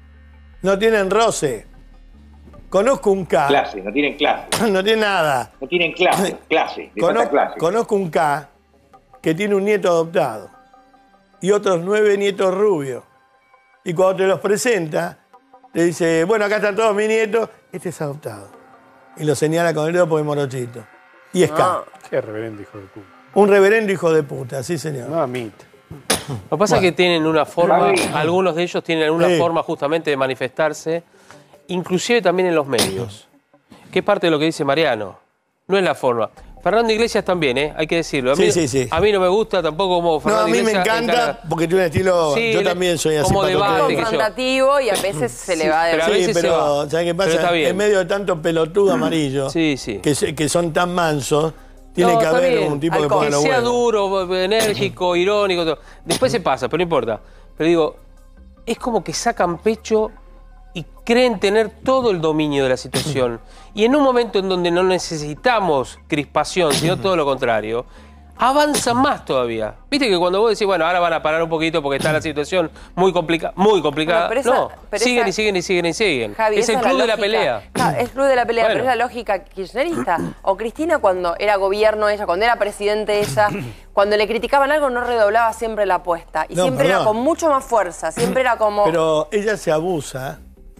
No tienen roce. Conozco un K. Clase, no tienen clase. No tiene nada. No tienen clase, clase, le falta Conozco, clase. conozco un K que tiene un nieto adoptado y otros nueve nietos rubios. Y cuando te los presenta, te dice, bueno, acá están todos mis nietos, este es adoptado. Y lo señala con el dedo porque es morochito. Y es K. Ah. Qué reverendo hijo de puta. Un reverendo hijo de puta, sí señor. Mamita. Lo que pasa Bueno. es que tienen una forma, Javi. algunos de ellos tienen una Sí. forma justamente de manifestarse, inclusive también en los medios, que es parte de lo que dice Mariano. No es la forma. Fernando Iglesias también, ¿eh? Hay que decirlo. A mí, Sí, sí, sí. A mí no me gusta tampoco como No, Fernando a mí me Iglesias encanta encara- porque tiene un estilo. Sí, yo le- también soy así. como patotero. debate, qué sé yo. Confrontativo y a veces se le va de pero a Sí, veces se pero va. ¿sabes qué Pero está pasa? bien. En medio de tanto pelotudo amarillo, Sí, sí. Que, se- que son tan mansos, tiene No, que está haber bien. un tipo que Alcohol. ponga Que los sea huevos. duro, enérgico, irónico. Todo. Después se pasa, pero no importa. Pero digo, es como que sacan pecho y creen tener todo el dominio de la situación. Y en un momento en donde no necesitamos crispación, sino todo lo contrario, avanzan más todavía. Viste que cuando vos decís, bueno, ahora van a parar un poquito porque está la situación muy complicada, muy complicada. Bueno, pero esa- no, pero siguen esa- y siguen y siguen y siguen. Javi, es el esa club de la lógica. pelea. Claro, es el club de la pelea, Bueno. pero es la lógica kirchnerista. O Cristina cuando era gobierno ella, cuando era presidente ella, cuando le criticaban algo no redoblaba siempre la apuesta. Y No, siempre era perdón. con mucho más fuerza, siempre era como... Pero ella se abusa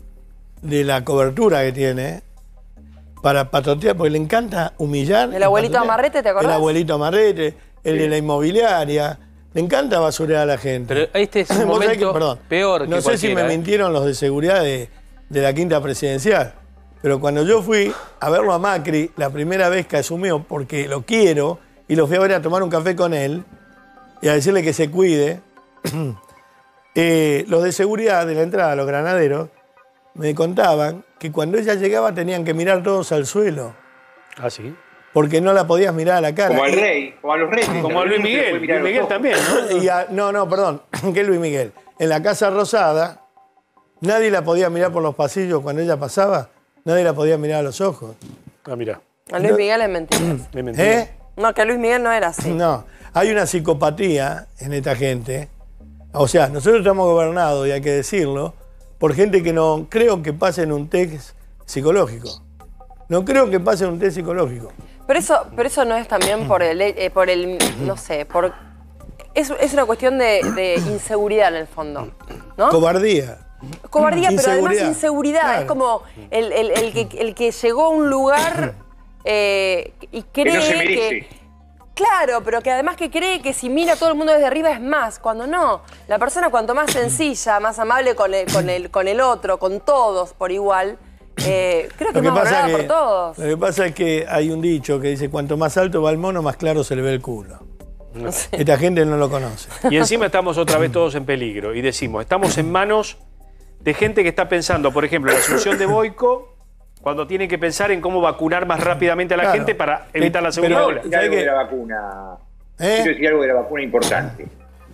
de la cobertura que tiene para patotear, porque le encanta humillar. El y abuelito patotear. Amarrete, ¿te acordás? El abuelito Amarrete, el de la inmobiliaria. Le encanta basurear a la gente. Pero este es un Vos sabés momento que, perdón, peor que No sé si me cualquiera, ¿eh? mintieron los de seguridad de, de la quinta presidencial, pero cuando yo fui a verlo a Macri, la primera vez que asumió, porque lo quiero, y lo fui a ver a tomar un café con él, y a decirle que se cuide, eh, los de seguridad de la entrada, los granaderos, me contaban que cuando ella llegaba tenían que mirar todos al suelo, ¿Ah, sí? porque no la podías mirar a la cara. Como al Y- rey, como a los reyes. Como a Luis los reyes se Miguel. le puede mirar Luis a los Miguel ojos. también, ¿no? Y a- no, no, perdón, que es Luis Miguel. En la Casa Rosada, nadie la podía mirar por los pasillos cuando ella pasaba, nadie la podía mirar a los ojos. Ah, mira. A Luis Miguel es mentira. Me mentira. ¿Eh? No, que Luis Miguel no era así. No, hay una psicopatía en esta gente. O sea, nosotros estamos gobernados, y hay que decirlo, por gente que no creo que pasen un test psicológico. No creo que pasen un test psicológico. Pero eso, pero eso no es también por el, eh, por el no sé, por... Es, es una cuestión de, de inseguridad en el fondo, ¿no? Cobardía. Cobardía, pero además Inseguridad. inseguridad. Claro. Es como el, el- el que, el que llegó a un lugar eh, y cree no se merece. que... Claro, pero que además que cree que si mira a todo el mundo desde arriba es más, cuando no. La persona cuanto más sencilla, más amable con el, con el, con el otro, con todos por igual, eh, creo que Lo es que, más pasa valorada que, por todos. lo que pasa es que hay un dicho que dice, cuanto más alto va el mono, más claro se le ve el culo. Esta gente no lo conoce. Y encima estamos otra vez todos en peligro. Y decimos, estamos en manos de gente que está pensando, por ejemplo, en la asunción de Boico, cuando tienen que pensar en cómo vacunar más rápidamente a la Claro. gente para evitar la Pero- segunda ola. Quiero decir algo ¿Sabe de qué? la vacuna. ¿Eh? Quiero decir algo de la vacuna importante.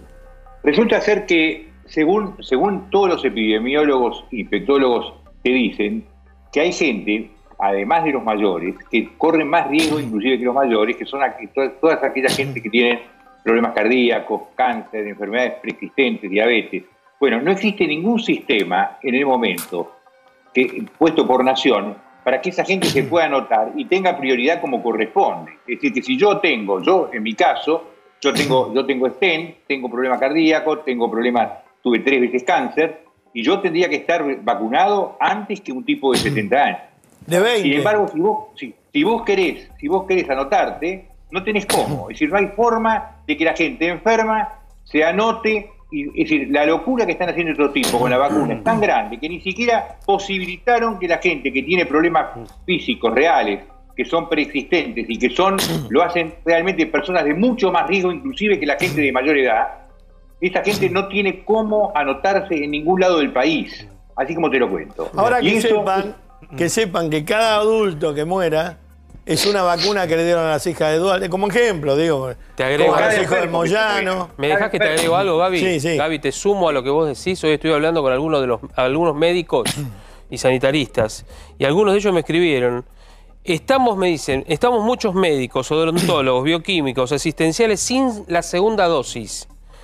Resulta ser que, según, según todos los epidemiólogos e infectólogos te dicen, que hay gente, además de los mayores, que corren más riesgo inclusive que los mayores, que son aqu- todas, todas aquellas gente que tienen problemas cardíacos, cáncer, enfermedades preexistentes, diabetes. Bueno, no existe ningún sistema en el momento que, puesto por nación para que esa gente se pueda anotar y tenga prioridad como corresponde. Es decir, que si yo tengo, yo en mi caso, yo tengo, yo tengo stent, tengo problema cardíaco, tengo problemas, tuve tres veces cáncer, y yo tendría que estar vacunado antes que un tipo de setenta años. De veinte. Sin embargo, si vos, si, si vos querés, si vos querés anotarte, no tenés cómo. Es decir, no hay forma de que la gente enferma se anote y, es decir, la locura que están haciendo estos tipos con la vacuna es tan grande que ni siquiera posibilitaron que la gente que tiene problemas físicos reales, que son preexistentes y que son, lo hacen realmente personas de mucho más riesgo inclusive que la gente de mayor edad, esta gente no tiene cómo anotarse en ningún lado del país, así como te lo cuento. Ahora Y que eso- sepan, que sepan que cada adulto que muera es una vacuna que le dieron a las hijas de Dualde, como ejemplo, digo. Te agrego como a Cada los hijos de enfermo que se Moyano. muera. ¿Me dejás que te agrego algo, Gaby? Sí, sí. Gaby, te sumo a lo que vos decís. Hoy estoy hablando con algunos de los algunos médicos y sanitaristas, y algunos de ellos me escribieron. Estamos, me dicen, estamos muchos médicos, odontólogos, bioquímicos, asistenciales sin la segunda dosis.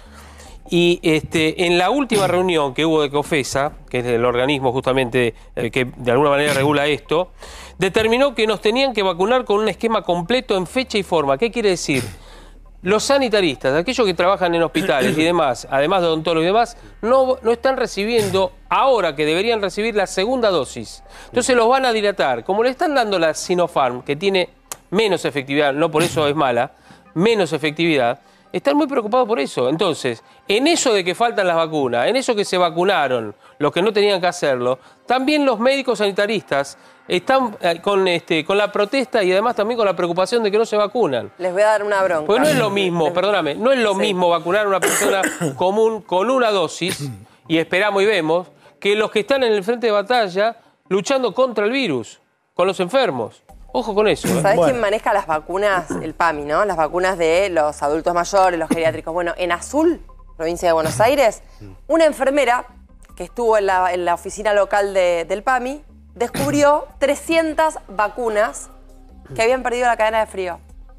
Y este, en la última reunión que hubo de COFESA, que es el organismo justamente eh, que de alguna manera regula esto, determinó que nos tenían que vacunar con un esquema completo en fecha y forma. ¿Qué quiere decir? Los sanitaristas, aquellos que trabajan en hospitales y demás, además de odontólogos y demás, no, no están recibiendo ahora que deberían recibir la segunda dosis. Entonces los van a dilatar. Como le están dando la Sinopharm, que tiene menos efectividad, no por eso es mala, menos efectividad, están muy preocupados por eso. Entonces, en eso de que faltan las vacunas, en eso que se vacunaron los que no tenían que hacerlo, también los médicos sanitaristas están eh, con, este, con la protesta y además también con la preocupación de que no se vacunan. Les voy a dar una bronca. Porque no es lo mismo, perdóname, no es lo Sí. mismo vacunar a una persona común con una dosis, y esperamos y vemos, que los que están en el frente de batalla luchando contra el virus, con los enfermos. Ojo con eso. ¿eh? ¿Sabés Bueno. quién maneja las vacunas? El PAMI, ¿no? Las vacunas de los adultos mayores, los geriátricos. Bueno, en Azul, provincia de Buenos Aires, una enfermera que estuvo en la, en la oficina local de- del PAMI descubrió trescientas vacunas que habían perdido la cadena de frío.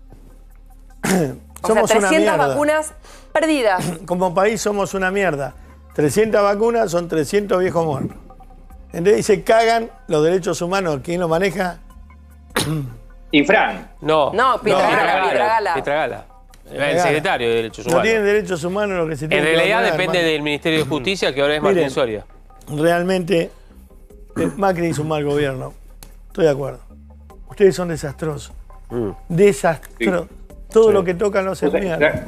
O Somos sea, una trescientas mierda. vacunas perdidas. Como país somos una mierda. trescientas vacunas son trescientos viejos muertos. Entonces se cagan los derechos humanos. ¿Quién lo maneja? Infran. No, No, Pietragala, Pietragala. Pietragala. El secretario de Derechos No Humanos. tienen derechos humanos lo que se En tiene que realidad vacunar, depende hermano. del Ministerio de Justicia, que ahora es Miren. Martín Soria. Realmente, eh, Macri hizo un mal gobierno. Estoy de acuerdo. Ustedes son desastrosos. Mm. Desastrosos. Todo lo que tocan lo hacen O sea, mierda. la-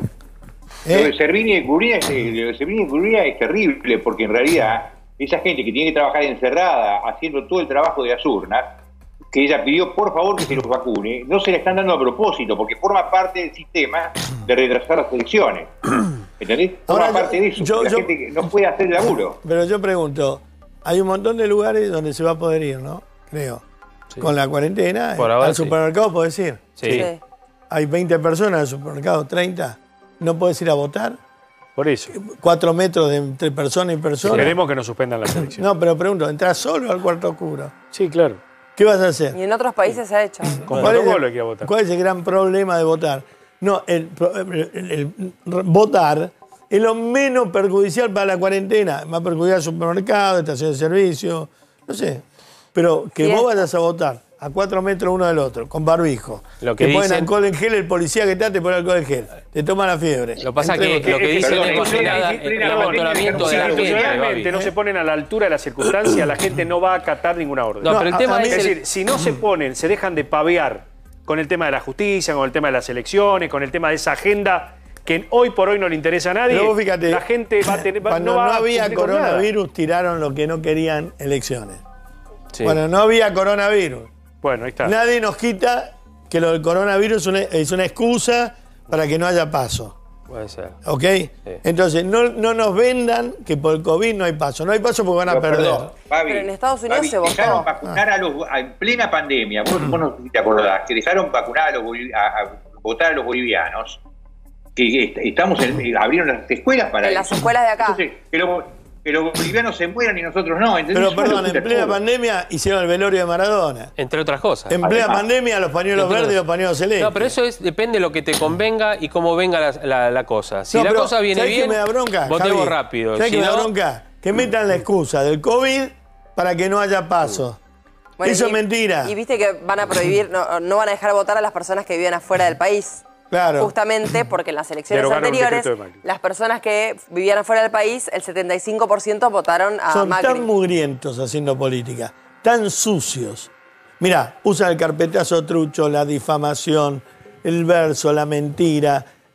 Lo ¿Eh? de Servini y Curia es, eh, lo de Servini y Curia es terrible, porque en realidad esa gente que tiene que trabajar encerrada haciendo todo el trabajo de las urnas, que ella pidió por favor que se los vacune, no se le están dando a propósito, porque forma parte del sistema de retrasar las elecciones. ¿Entendés? Forma Ahora, yo- parte de eso. yo- la yo- gente que no puede hacer el laburo. Pero yo pregunto, hay un montón de lugares donde se va a poder ir, ¿no? Creo. Con la cuarentena, Por eh, ahora al sí. supermercado podés ir. Sí. Sí. Hay veinte personas en el supermercado, treinta. ¿No podés ir a votar? Por eso. Cuatro metros de entre persona y persona. Queremos que nos suspendan las elecciones. No, pero pregunto, ¿entras solo al cuarto oscuro? Sí, claro. ¿Qué vas a hacer? Y en otros países se ha hecho. Con ¿Cuál es, protocolo hay el, que ir a votar. cuál es el gran problema de votar? No, el, pro- el- el- el- votar es lo menos perjudicial para la cuarentena. Más perjudicial al supermercado, estación de servicio, no sé. Pero que Sí, vos es- vayas a votar a cuatro metros uno del otro, con barbijo. Lo que te ponen dicen- alcohol en gel, el policía que está te pone alcohol en gel. Te toma la fiebre. Lo que pasa es que Entre- lo que dicen perdón, es más que perdón, nada perdón, el perdón, amontonamiento de la gente. Institucionalmente Gaby. no se ponen a la altura de las circunstancias, la gente no va a acatar ninguna orden. No, pero el a- tema a mí- es Es el- decir, si no se ponen, se dejan de pavear con el tema de la justicia, con el tema de las elecciones, con el tema de esa agenda que hoy por hoy no le interesa a nadie, Pero vos fíjate, la gente va a tener, va- cuando no no, va a había cumplir con nada. coronavirus, tiraron lo que no querían elecciones. Sí. Bueno, no había coronavirus. Bueno, ahí está. Nadie nos quita que lo del coronavirus es una, es una excusa para que no haya paso. Puede ser. ¿Ok? Entonces, no, no nos vendan que por el COVID no hay paso. No hay paso porque van a Pero, perder. perdón, Fabi, Pero en Estados Unidos Fabi, se votó. dejaron vacunar a los, a- en plena pandemia, vos, vos no sé si te acordás, que dejaron vacunar a los boliv- a, a votar a los bolivianos, que est- estamos en- abrieron las escuelas para En las eso. escuelas de acá. Entonces, que, los, que los bolivianos se mueran y nosotros no. ¿entendés? Pero Es una perdón, en locura plena todo. pandemia hicieron el velorio de Maradona. Entre otras cosas. En plena Además. pandemia los pañuelos Entre verdes y otras- los pañuelos celestes. No, pero eso es, depende de lo que te convenga y cómo venga la, la- la cosa. Si No, la pero cosa viene ¿sabés qué bien, me da bronca, votemos Javi? rápido. ¿Sabés Si qué me da no, bronca? Que metan la excusa del COVID para que no haya paso. Bueno, Eso y- es mentira. Y viste que van a prohibir, no, no van a dejar votar a las personas que viven afuera del país. Claro. Justamente porque en las elecciones Derogaron un anteriores, decreto de Macri. las personas que vivían afuera del país, el setenta y cinco por ciento votaron a Son Macri. tan mugrientos haciendo política, tan sucios. Mirá, usan el carpetazo trucho, la difamación, el verso, la mentira,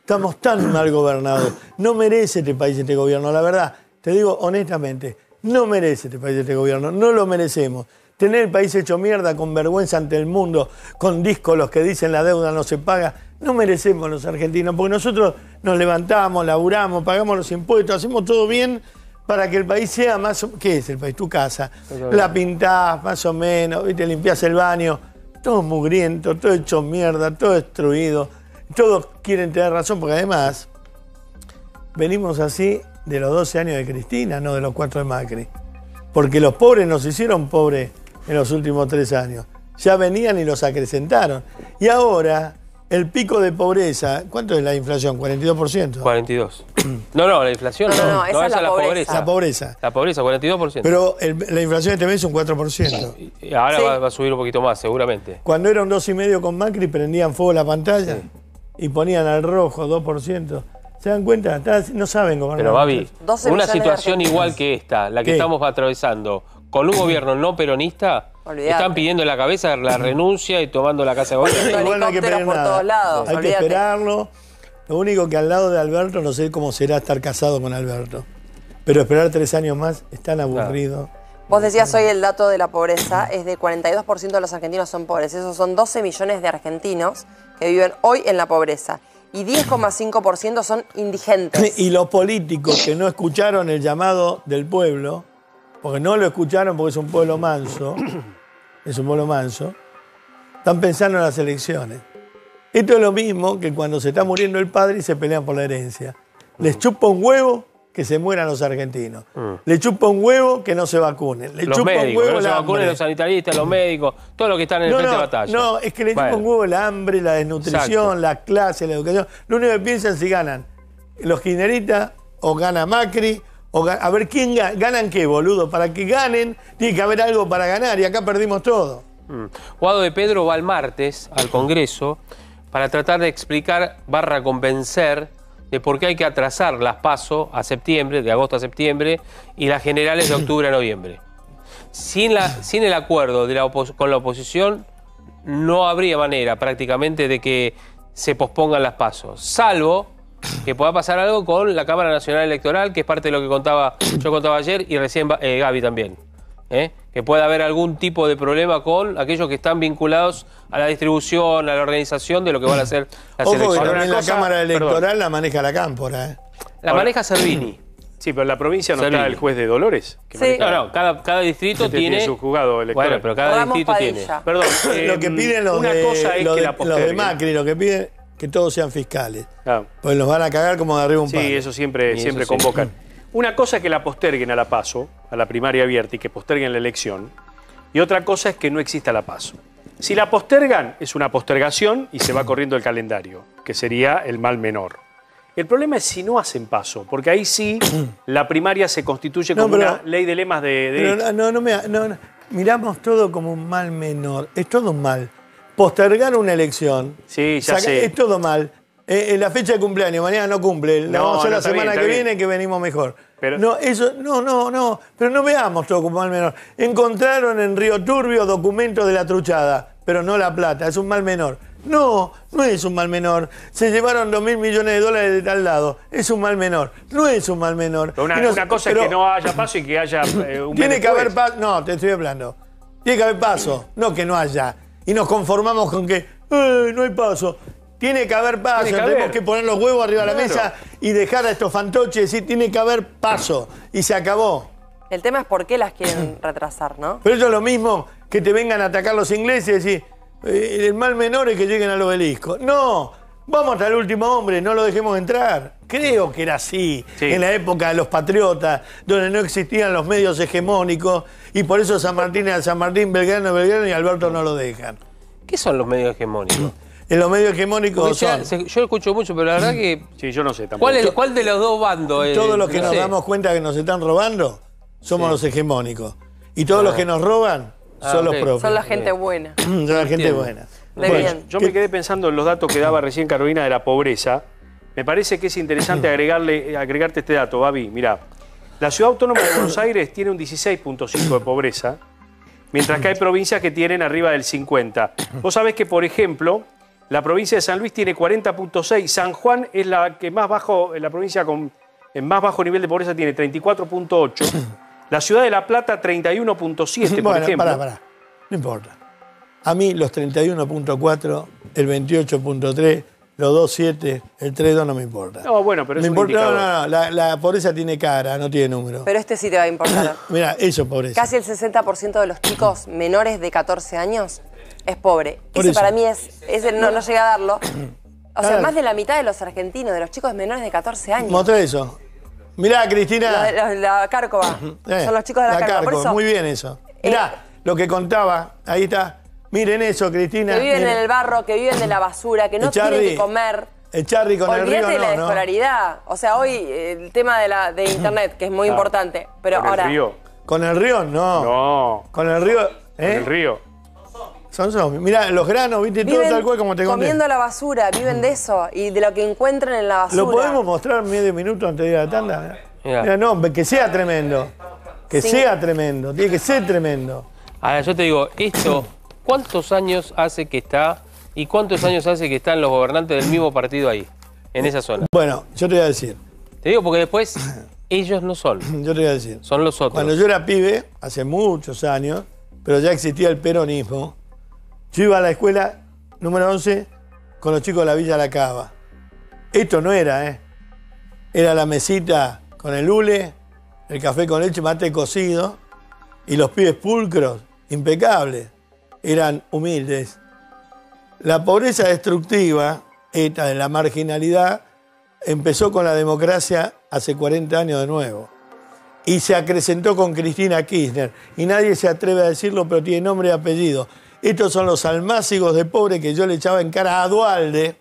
Estamos tan mal gobernados. No merece este país este gobierno, la verdad. Te digo honestamente, no merece este país este gobierno. No lo merecemos. Tener el país hecho mierda, con vergüenza ante el mundo, con discos los que dicen la deuda no se paga. No merecemos los argentinos, porque nosotros nos levantamos, laburamos, pagamos los impuestos, hacemos todo bien para que el país sea más... ¿Qué es el país? Tu casa. La pintás más o menos, ¿viste? Limpiás el baño. Todo mugriento, todo hecho mierda, todo destruido. Todos quieren tener razón, porque además venimos así de los doce años de Cristina, no de los cuatro de Macri. Porque los pobres nos hicieron pobres en los últimos tres años. Ya venían y los acrecentaron. Y ahora, el pico de pobreza, ¿cuánto es la inflación? ¿cuarenta y dos por ciento? cuarenta y dos. No, no, la inflación no. No, no, no, esa es la pobreza. La pobreza. La pobreza, cuarenta y dos por ciento. Pero el- la inflación este mes es un cuatro por ciento. Y ahora Sí. va, va a subir un poquito más, seguramente. Cuando era un dos coma cinco con Macri, prendían fuego la pantalla y ponían al rojo dos por ciento. ¿Se dan cuenta? Está- no saben gobernar. Pero, Babi, doce una millones de situación argentinos. igual que esta, la que ¿Qué? estamos atravesando, con un gobierno no peronista, Olvídate. están pidiendo en la cabeza la renuncia y tomando la casa de gobierno. Igual no hay que Helicópteros pedir por nada. todos lados, Hay olvídate. que esperarlo. Lo único que al lado de Alberto no sé cómo será estar casado con Alberto. Pero esperar tres años más es tan aburrido. Vos decías hoy el dato de la pobreza es de cuarenta y dos por ciento de los argentinos son pobres. Esos son doce millones de argentinos que viven hoy en la pobreza. Y diez coma cinco por ciento son indigentes. Y los políticos que no escucharon el llamado del pueblo, porque no lo escucharon porque es un pueblo manso, es un pueblo manso, están pensando en las elecciones. Esto es lo mismo que cuando se está muriendo el padre y se pelean por la herencia. Les chupa un huevo que se mueran los argentinos. Le chupa un huevo que no se vacunen. Le Los chupa un médicos, huevo no se el vacunen hambre. los sanitaristas, los médicos, todos los que están en el No, frente no, de batalla. no, es que le chupa Bueno. un huevo el hambre, la desnutrición, Exacto. la clase, la educación. Lo único que piensan es si ganan los kirchneristas o gana Macri. O ga- a ver, ¿quién ga- ganan qué, boludo? Para que ganen, tiene que haber algo para ganar y acá perdimos todo. Mm. Guado de Pedro va el martes al Congreso para tratar de explicar, barra convencer, de por qué hay que atrasar las PASO a septiembre, de agosto a septiembre, y las generales de octubre a noviembre. Sin, la, sin el acuerdo de la opos- con la oposición, no habría manera prácticamente de que se pospongan las PASO, salvo que pueda pasar algo con la Cámara Nacional Electoral, que es parte de lo que contaba yo contaba ayer y recién eh, Gaby también. ¿eh? Que pueda haber algún tipo de problema con aquellos que están vinculados a la distribución, a la organización de lo que van a ser las Ojo que elecciones. también la cosa- Cámara Electoral perdón. la maneja la Cámpora. ¿eh? La maneja Servini. Sí, pero en la provincia no Salini. está el juez de Dolores. Que Sí. maneja- No, no, cada, cada distrito Este tiene... tiene su juzgado electoral. Bueno, pero cada Ramos distrito Padilla. tiene... Perdón. Lo que eh, piden los una de, cosa es los que de- la los de posterguen. Macri, lo que piden que todos sean fiscales. Ah. Pues los van a cagar como de arriba un Sí, palo. eso siempre, Y siempre eso sí. convocan. Una cosa es que la posterguen a la PASO, a la primaria abierta, y que posterguen la elección. Y otra cosa es que no exista la PASO. Si la postergan, es una postergación y se va corriendo el calendario, que sería el mal menor. El problema es si no hacen PASO, porque ahí sí la primaria se constituye No, como pero- una ley de lemas de Pero derecho. no, no, no me, no, no. Miramos todo como un mal menor. Es todo un mal. Postergar una elección. Sí, ya saca- sé. Es todo mal. Eh, eh, la fecha de cumpleaños, mañana no cumple. La No, vamos a hacer no, la está semana bien, que está bien. viene que venimos mejor. Pero- no, eso, no, no, no. Pero no veamos todo como mal menor. Encontraron en Río Turbio documentos de la truchada, pero no la plata. Es un mal menor. No, no es un mal menor. Se llevaron dos mil millones de dólares de tal lado. Es un mal menor. No es un mal menor. Pero una, Y no- una cosa pero- es que no haya PASO y que haya eh, un mes Tiene que haber después. paso. No, te estoy hablando. Tiene que haber paso, no que no haya. Y nos conformamos con que "Eh, no hay paso. Tiene que haber paso. Tiene que Tenemos haber. que poner los huevos arriba de la Claro. mesa y dejar a estos fantoches decir tiene que haber paso. Y se acabó. El tema es por qué las quieren retrasar, ¿no? Pero eso es lo mismo que te vengan a atacar los ingleses y decir "Eh, el mal menor es que lleguen al obelisco. No, vamos hasta el último hombre, no lo dejemos entrar. Creo que era así, Sí. en la época de los patriotas, donde no existían los medios hegemónicos, y por eso San Martín es San Martín, Belgrano es Belgrano y Alberto no lo dejan. ¿Qué son los medios hegemónicos? En los medios hegemónicos Porque ya son se- yo escucho mucho, pero la verdad que... Sí, yo no sé tampoco. ¿Cuál, es, cuál de los dos bandos es? todos los que No nos sé. damos cuenta que nos están robando, somos Sí. los hegemónicos. Y todos los que nos roban Ah, son ok. los propios. Son la gente buena. Son la gente Entiendo. buena. De Bueno, bien. Yo ¿qué- me quedé pensando en los datos que daba recién Carolina de la pobreza. Me parece que es interesante agregarle, agregarte este dato, Babi. Mirá, la Ciudad Autónoma de Buenos Aires tiene un dieciséis punto cinco de pobreza, mientras que hay provincias que tienen arriba del cincuenta. Vos sabés que, por ejemplo, La provincia de San Luis tiene cuarenta punto seis. San Juan es la que más bajo, la provincia con el más bajo nivel de pobreza, tiene treinta y cuatro punto ocho. La ciudad de La Plata, treinta y uno punto siete, por bueno, ejemplo. pará, pará. No importa. A mí los treinta y uno punto cuatro, el veintiocho punto tres, los dos punto siete, el tres punto dos no me importa. No, bueno, pero me es un importa, indicador. No, no, no. La, la pobreza tiene cara, no tiene número. Pero este sí te va a importar. Mira, eso es pobreza. Casi el sesenta por ciento de los chicos menores de catorce años es pobre. Por Ese eso. para mí es, es el- no, no llegué a darlo. O sea, Claro. más de la mitad de los argentinos, de los chicos menores de catorce años. Mostrá eso. Mirá, Cristina. Los de- los- la Cárcova. Eh, Son los chicos de la, Cárcova. Por Carco, eso, muy bien eso. Mirá, Eh, lo que contaba, ahí está. Miren eso, Cristina. que viven miren. en el barro, que viven de la basura, que no El Charri, tienen que comer. El Charri con Olvídate el río de la no, ¿no? escolaridad. O sea, hoy eh, el tema de, la, de internet, que es muy Claro. importante. Pero Con ahora, el río. Con el río no. No, Con el río. con ¿eh? el río. Son zombies. Mirá, los granos, viste, todo viven tal cual como te conté. comiendo la basura, viven de eso y de lo que encuentran en la basura. ¿Lo podemos mostrar medio minuto antes de ir a la tanda? Mirá. Mirá, no, que sea tremendo. Que Sí. sea tremendo. Tiene que ser tremendo. Ahora, yo te digo, esto, ¿cuántos años hace que está y cuántos años hace que están los gobernantes del mismo partido ahí, en esa zona? Bueno, yo te voy a decir. Te digo porque después ellos no son, Yo te voy a decir. son los otros. Cuando yo era pibe, hace muchos años, pero ya existía el peronismo, yo iba a la escuela número once con los chicos de la Villa La Cava. Esto no era, ¿eh? Era la mesita con el hule, el café con leche, mate cocido, y los pibes pulcros, impecables, eran humildes. La pobreza destructiva, esta de la marginalidad, empezó con la democracia hace cuarenta años de nuevo. Y se acrecentó con Cristina Kirchner. Y nadie se atreve a decirlo, pero tiene nombre y apellido. Estos son los almácigos de pobre que yo le echaba en cara a Dualde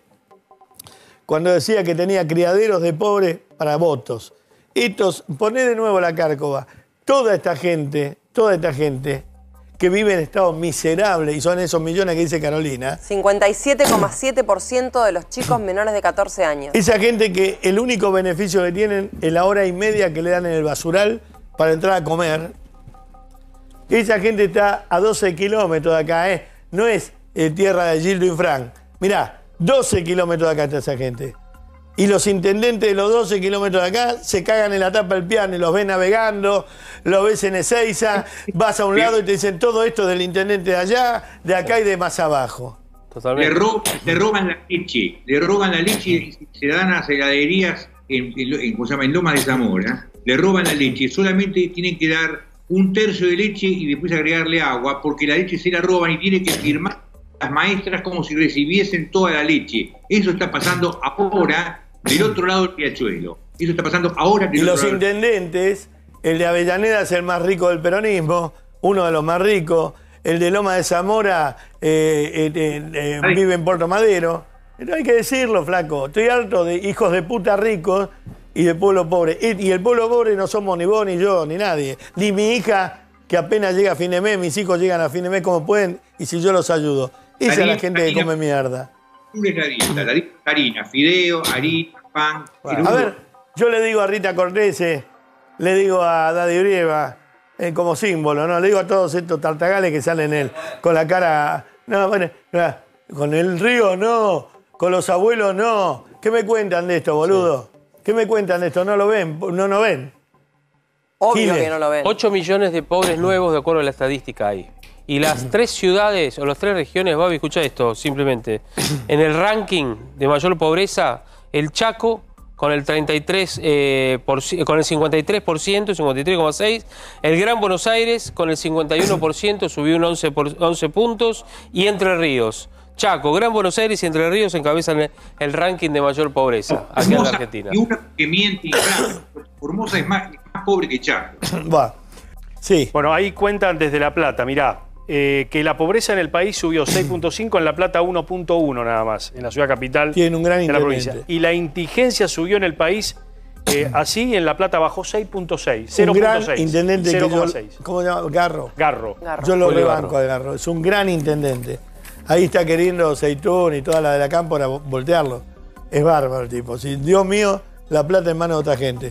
cuando decía que tenía criaderos de pobre para votos. Estos, poné de nuevo la Cárcova. Toda esta gente, toda esta gente que vive en estado miserable, y son esos millones que dice Carolina, cincuenta y siete coma siete por ciento de los chicos menores de catorce años. esa gente que el único beneficio que tienen es la hora y media que le dan en el basural para entrar a comer. Esa gente está a doce kilómetros de acá, ¿eh? No es eh, tierra de Gildo y Frank. Mirá, doce kilómetros de acá está esa gente. Y los intendentes de los doce kilómetros de acá se cagan en la tapa del piano y los ves navegando, los ves en Ezeiza, vas a un lado y te dicen todo esto del intendente de allá, de acá y de más abajo. Le, Totalmente. ro- le roban la leche, le roban la leche y se la dan a las heladerías en, en, en, ¿cómo se llama? En Lomas de Zamora. Le roban la leche, solamente tienen que dar un tercio de leche y después agregarle agua, porque la leche se la roban y tienen que firmar las maestras como si recibiesen toda la leche. Eso está pasando ahora del otro lado del riachuelo. Eso está pasando ahora del Y otro los lado. intendentes, el de Avellaneda es el más rico del peronismo, uno de los más ricos, el de Loma de Zamora eh, eh, eh, eh, Ay. vive en Puerto Madero. Pero hay que decirlo, flaco, estoy harto de hijos de puta ricos y de pueblo pobre. Y, y el pueblo pobre no somos ni vos, ni yo, ni nadie. Ni mi hija, que apenas llega a fin de mes, mis hijos llegan a fin de mes como pueden, y si yo los ayudo. Esa es la Harina, gente que harina. come mierda. ¿Cuál es la dieta? La dieta es harina, fideo, harina, pan. A ver, yo le digo a Rita Cortese, le digo a Daddy Brieva, eh, como símbolo, ¿no? Le digo a todos estos tartagales que salen él, con la cara. No, bueno, no, con el río no, con los abuelos no. ¿Qué me cuentan de esto, boludo? ¿Qué me cuentan de esto? ¿No lo ven? ¿No nos ven? Obvio Giles. que no lo ven. ocho millones de pobres nuevos de acuerdo a la estadística ahí. Y las tres ciudades o las tres regiones, Babi, escucha esto simplemente. En el ranking de mayor pobreza, el Chaco con el treinta y tres, eh, por, con el cincuenta y tres por ciento, cincuenta y tres coma seis por ciento, el Gran Buenos Aires con el cincuenta y uno por ciento, subió un once, por, once puntos, y Entre Ríos. Chaco, Gran Buenos Aires y Entre Ríos encabezan el, el ranking de mayor pobreza aquí en la Formosa, Argentina. y una que miente y claro, Formosa es más, es más pobre que Chaco. Va. Sí. Bueno, ahí cuentan desde La Plata, mirá, eh, que la pobreza en el país subió seis punto cinco, en La Plata uno punto uno nada más, en la ciudad capital. Tiene un gran de la intendente. provincia. Y la indigencia subió en el país, eh, así en La Plata bajó seis punto seis, Un cero punto gran seis. intendente que cero yo, coma seis. ¿cómo se llama? Garro. Garro. Garro. Yo lo Julio rebanco Garro. a Garro. Es un gran intendente. Ahí está queriendo Seitún y toda la de la cámpora voltearlo. Es bárbaro el tipo. Si, Dios mío, la plata en manos de otra gente.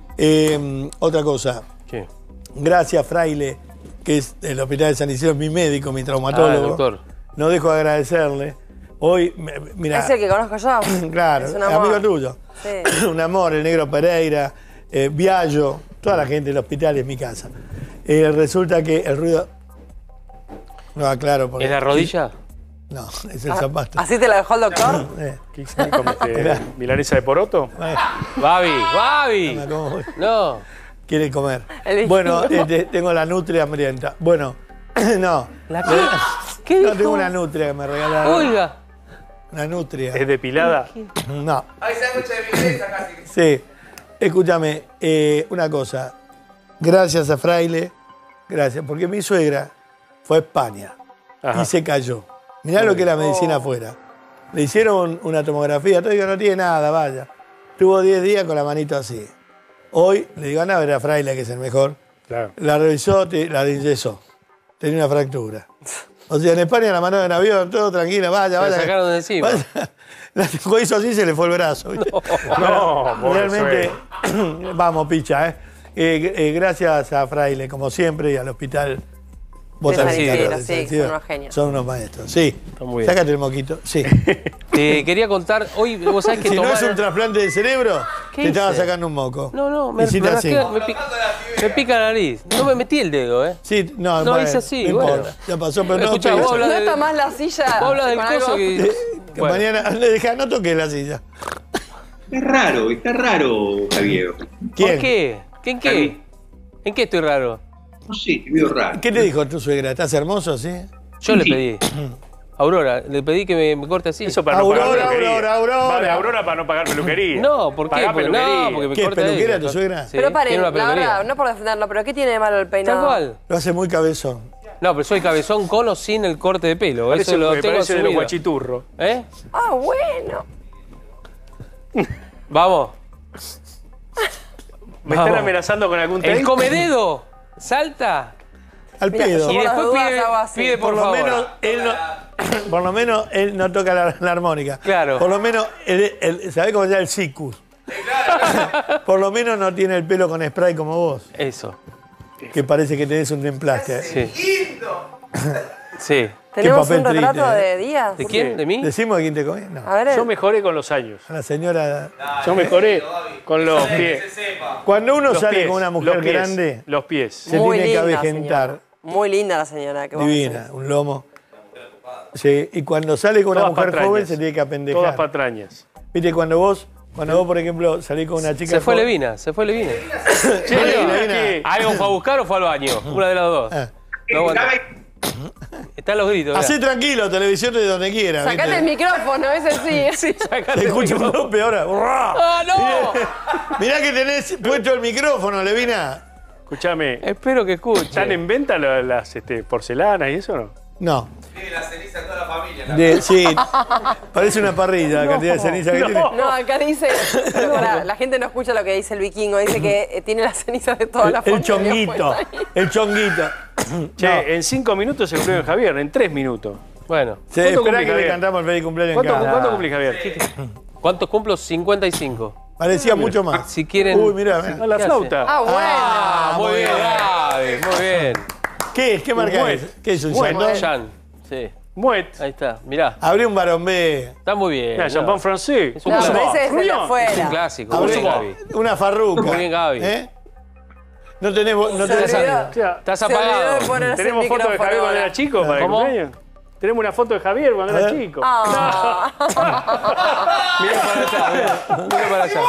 Eh, otra cosa. ¿Qué? Gracias, Fraile, que es del Hospital de San Isidro, es mi médico, mi traumatólogo. Ah, doctor. No dejo de agradecerle, Hoy, mira. ¿Es el que conozco yo? Claro, Es un amor. amigo tuyo. Sí. Un amor, el Negro Pereira, eh, Viallo, toda la gente del hospital es mi casa. Eh, resulta que el ruido. No, claro. Porque... ¿Es la rodilla? No, es el zapato. ¿Así te la dejó el doctor? Eh, ¿Qué comiste? ¿Milanesa de poroto? eh, Babi, Babi. ¿cómo voy? No. Quiere comer. El vikingo. Bueno, este, tengo la nutria hambrienta. Bueno, no. ¿La qué? ¿Qué No, dijo? tengo una nutria que me regalaron. Oiga. Una nutria. ¿Es depilada? No. Hay sándwich de milanesa casi. Sí. Escúchame, eh, una cosa. Gracias a Fraile, gracias, porque mi suegra fue a España Ajá. y se cayó. Mirá lo que es la medicina afuera. Le hicieron una tomografía, todo digo, no tiene nada, vaya. Tuvo diez días con la manito así. Hoy le digo, anda a ver a Fraile, que es el mejor. Claro. La revisó, te- la enyesó. Tenía una fractura. O sea, en España la mano en avión, todo tranquila, vaya, Se la vaya. sacaron de encima. Vaya. La dejó, hizo así y se le fue el brazo. ¿viste? No, pobre Realmente, vamos, picha, ¿eh? Eh, eh, Gracias a Fraile, como siempre, y al hospital Botánico San de Isidro, San sí, Isidro. son unos genios. Son unos maestros, sí. muy bien. Sácate el moquito, sí. Te quería contar, hoy vos sabés que Si no es tomaron- un trasplante de cerebro, ¿Qué te estaba hice? sacando un moco. No, no, me, Hiciste me así. rasqué, me, pi- me pica la nariz. No me metí el dedo, ¿eh? Sí, no, No, bueno, hice así, no bueno. importa. Ya pasó, pero no. Escuchá, pero- vos hablas ¿No de- está más la silla? Vos hablas del con coso algo? que... que Bueno. mañana le deja, no toques la silla. Está raro, está raro, Javier. ¿Quién? ¿Por qué? ¿Qué ¿En qué? ¿En qué estoy raro? No sé, te veo raro. ¿Qué te dijo tu suegra? ¿Estás hermoso, sí? Yo Sí, le sí. pedí. Aurora, le pedí que me, me corte así. Eso para Aurora, no pagar peluquería. Aurora, Aurora. Vale, Aurora para no pagar peluquería. No, ¿por qué? Pagá Porque, peluquería. no, porque me ¿Qué, es corta peluquera ella. tu suegra? Sí, Pero paren, tiene una la peluquería. verdad, no por defenderlo, pero ¿qué tiene malo el peinado? Tal cual. Lo hace muy cabezón. No, pero soy cabezón con o sin el corte de pelo. Parece, Eso lo me tengo parece de los asumido. guachiturros. ¿Eh? Ah, bueno. Vamos. ¿Me Vamos. están amenazando con algún El take? comededo salta Al Mira, pedo. yo y por las después dudas pide, hago así. pide por, Por lo favor. menos él no, por lo menos él no toca la, la armónica. Claro. Por lo menos, él, él- ¿sabés cómo se llama el sicus? Por lo menos no tiene el pelo con spray como vos, Eso. que parece que tenés un emplaste. Sí. ¡Lindo! Sí. ¿Tenemos papel un retrato triste, de Díaz? ¿De quién? ¿De mí? ¿Decimos a quién te comés? No. A ver, Yo mejoré con los años. A la señora. Yo mejoré con los pies. Cuando uno Los sale pies, con una mujer los pies, grande, Los pies. se muy tiene que linda, avejentar. señora. Muy linda la señora. Que vos Divina, decís. un lomo. Sí, y cuando sale con una Todas mujer patrañas. joven se tiene que Todas apendejar. patrañas. Viste, cuando vos, cuando vos, por ejemplo, salís con una chica Se fue joven- Levina, se fue Levina. Che, Levina, Levina, Levina. ¿qué? ¿Algo fue a buscar o fue al baño? Una de las dos. Ah. No aguanta. Están los gritos. Hacé mirá. tranquilo, televisión de donde quiera. Sacate ¿viste? el micrófono, ese sí. Sí, sacate Te el escucho un micrófono. golpe ahora. ¡Ah, no! Mirá que tenés puesto el micrófono, Levina. Escúchame, Espero que escuche. ¿están en venta la- las este, porcelanas y eso o no? No. Tiene la ceniza de toda la familia. ¿no? De, sí. Parece una parrilla la cantidad de ceniza que tiene. No, acá dice. Pero pará, la gente no escucha lo que dice el vikingo. Dice que eh, tiene las cenizas de toda la El, el familia. chonguito. puesta ahí. El chonguito. Che, No. en cinco minutos se cumplió en Javier, en tres minutos. Bueno, Se ¿Cuánto espera cumplí, que le Javier? cantamos el feliz cumpleaños en ¿Cuánto, casa. ¿cuánto cumplís, Javier? ¿cuántos cumplo? cincuenta y cinco. Parecía mucho más. Si quieren... Uy, mirá, mirá. A la ¿Qué flauta. Ah, bueno. Ah, muy muy bien, bien. Gaby, muy bien. ¿Qué es? ¿Qué marca Moet. es? ¿Qué es un Moet. Chandon? Jan, sí. Moet. Ahí está, mirá. Abrí un barón B. Está muy bien. Mira, no. champán francés. un No, clásico. pero ese es el de Ruido. Es un afuera. clásico. Muy Abrí bien, Gaby. una farruca. Muy bien, Gaby. ¿Eh? No tenés, vo- no Se tenés olvidó. ánimo. O sea, Estás Se olvidó de apagado. poner ese ¿tenemos foto de micrófono Javier cuando ahora. era chico para el ¿Cómo? cumpleaños? Tenemos una foto de Javier cuando A era ver. chico. Ah. Mira para allá, mira, mira para allá.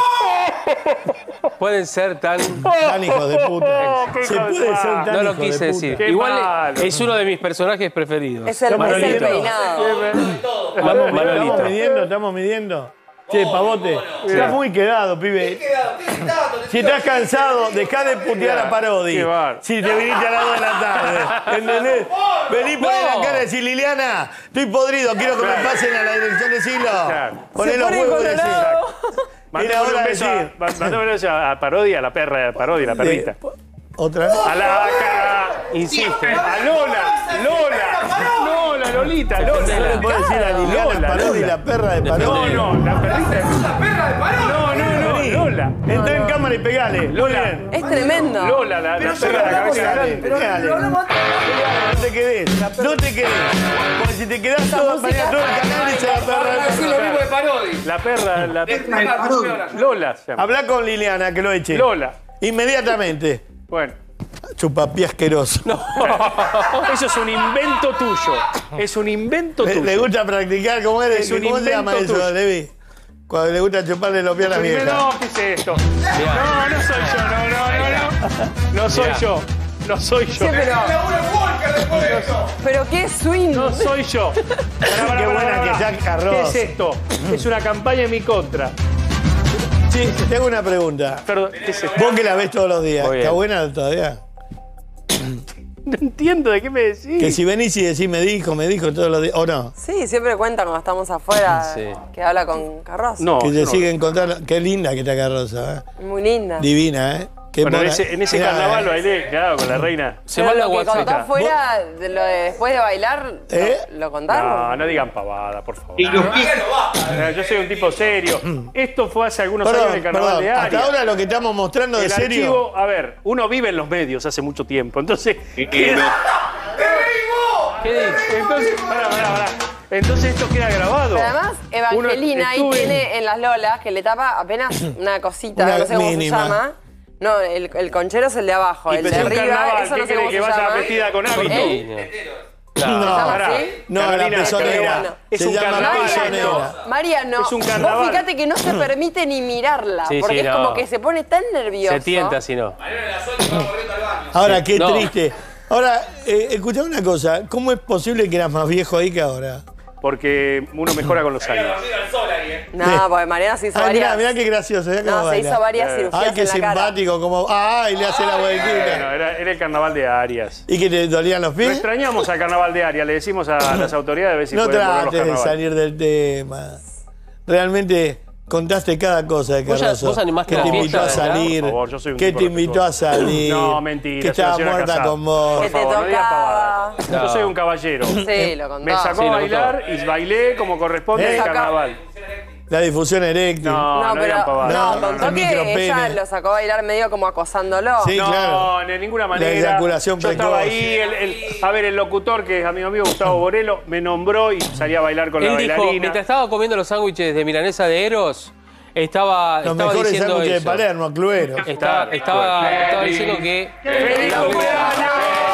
Pueden ser tan... Tan hijos de puta. qué Se hijo de puede puta. ser tan No lo hijo de quise puta. decir. Qué Igual malo. es uno de mis personajes preferidos. Es el, es el Manolito. peinado. Estamos, Manolito. estamos midiendo, estamos midiendo. Che, pavote, estás muy quedado, pibe. Si estás cansado, dejá de putear a Parodi. Qué bar. Si te viniste a las dos de la tarde. ¿Entendés? Vení, poné la cara y decir, Liliana, estoy podrido, quiero que me pasen a la dirección de siglo. Claro. Poné Se los pone huevos y decís. colorado. Mandémosle Era un hora de beso, a, decir. ma- mandémosle un beso a, a Parodia, a la perra, a Parodia, la perrita. ¿Otra vez? A la cara, insiste. A Lola, Lola, Lola, Lolita, No Lola. le puedo decir a Liliana Lola, Parodi, Lola. la perra de No, Parodi. no, la perrita. ¡La perra de Parodi! No, no, no, Lola. Lola. Entra en cámara y pegale. Muy Lola. bien. Es tremendo. Lola, la, la perra de la cabeza grande. Pegale. No te quedes. No te quedes. Porque si te quedás todo, mañana todo el canal dice la perra. Ahora sí lo mismo de Parodi. La perra, la perra. Lola se llama. Habla con Liliana, que lo eche. Lola. Inmediatamente. Bueno. Chupapié asqueroso. No, eso es un invento tuyo. Es un invento Le, tuyo. le gusta practicar, ¿cómo es? Es un ¿Cómo se llama invento eso, tuyo. Levi? Cuando le gusta chuparle los pies a la vieja. No, ¿qué es esto? No, no soy yo, no, no, no, no. No soy Mirá. yo. No soy yo. Sí, pero, después de esto. pero qué swing. No soy yo. Pará, pará, Qué pará, buena pará, que pará. Jack Arroz. ¿Qué es esto? Es una campaña en mi contra. Sí, te hago una pregunta. Perdón, ¿qué es esto? Vos que la ves todos los días, Muy bien. ¿está buena todavía? No entiendo de qué me decís. Que si venís y decís me dijo, me dijo todos los días, ¿o no? Sí, siempre cuenta cuando estamos afuera Sí. que habla con Carroza. No, que yo te no. siguen contando. Qué linda que está Carroza, ¿eh? Muy linda. Divina, ¿eh? Qué Bueno, en mona. ese, en ese Mirá, carnaval eh. bailé, claro, con la reina. Se Pero manda lo que WhatsApp. contó fuera de lo de después de bailar, ¿Eh? ¿lo, lo contaron? No, no digan pavada, por favor. Y los pies- Eh, Yo soy un tipo serio. Esto fue hace algunos años en Perdón, el carnaval perdón. de Hasta Arias. ahora lo que estamos mostrando de El serio. archivo, a ver, uno vive en los medios hace mucho tiempo, entonces. y- y queda- los- ¿Qué dice? Entonces, pará, pará, pará. Entonces esto queda grabado. Pero además, Evangelina ahí Uno- estuve- tiene en las lolas que le tapa apenas una cosita, Una no sé cómo mínima. se llama. No, el, el conchero es el de abajo, Y el de pensé un arriba, carnaval, eso ¿qué no sé querés, cómo que se vaya llama. vestida con hábito? ¿Eh? No, llama pará. así? no, la Carolina, pezonera. Carolina. Es Se un llama carnaval. pezonera. Mariano, Es un vos carnaval. fíjate que no se permite ni mirarla, Sí, porque sí, es no. como que se pone tan nervioso. Se tienta si no. Ahora, qué No. triste. Ahora, eh, escuchá una cosa. ¿Cómo es posible que eras más viejo ahí que ahora? Porque uno mejora con los años. No, Sí. porque Mariana se hizo Ay, mirá, varias. mirá qué gracioso. Mirá cómo No, se baila. hizo varias cirugías Ay, qué en la cara. simpático. Como, ay, le hace la Bueno, vueltita. era, era el carnaval de Arias. ¿Y que te dolían los Lo pies? extrañamos al carnaval de Arias, le decimos a las autoridades a ver si No pueden volver los trates de carnavales. salir del tema. Realmente contaste cada cosa de Vos ya- Cardoso. vos animaste que la te fiesta, invitó a ¿verdad? salir. Por favor, yo soy un que tipo te invitó a salir. No, mentira, Que soy una estaba señora muerta casada. con vos. Que Por te favor, no digas tocaba. pavadas. Yo soy un caballero. Sí, lo contó. Me sacó Sí, a lo bailar y bailé como corresponde ¿Eh? en el Saca- carnaval. La difusión eréctil. No, no, No, digan pero pavadas. no, No, contó el que micropene. ella lo sacó a bailar medio como acosándolo. Sí. No, claro. de ninguna La manera. eyaculación Yo estaba precoz. ahí, el, el- a ver, el locutor, que es amigo mío, Gustavo Borello, me nombró y salí a bailar con la Él dijo, bailarina. mientras estaba comiendo los sándwiches de milanesa de Eros, estaba, Los estaba mejores diciendo sándwiches de eso. Palermo, Cluero. Estaba, estaba, estaba diciendo que... ¡Feliz cumpleaños!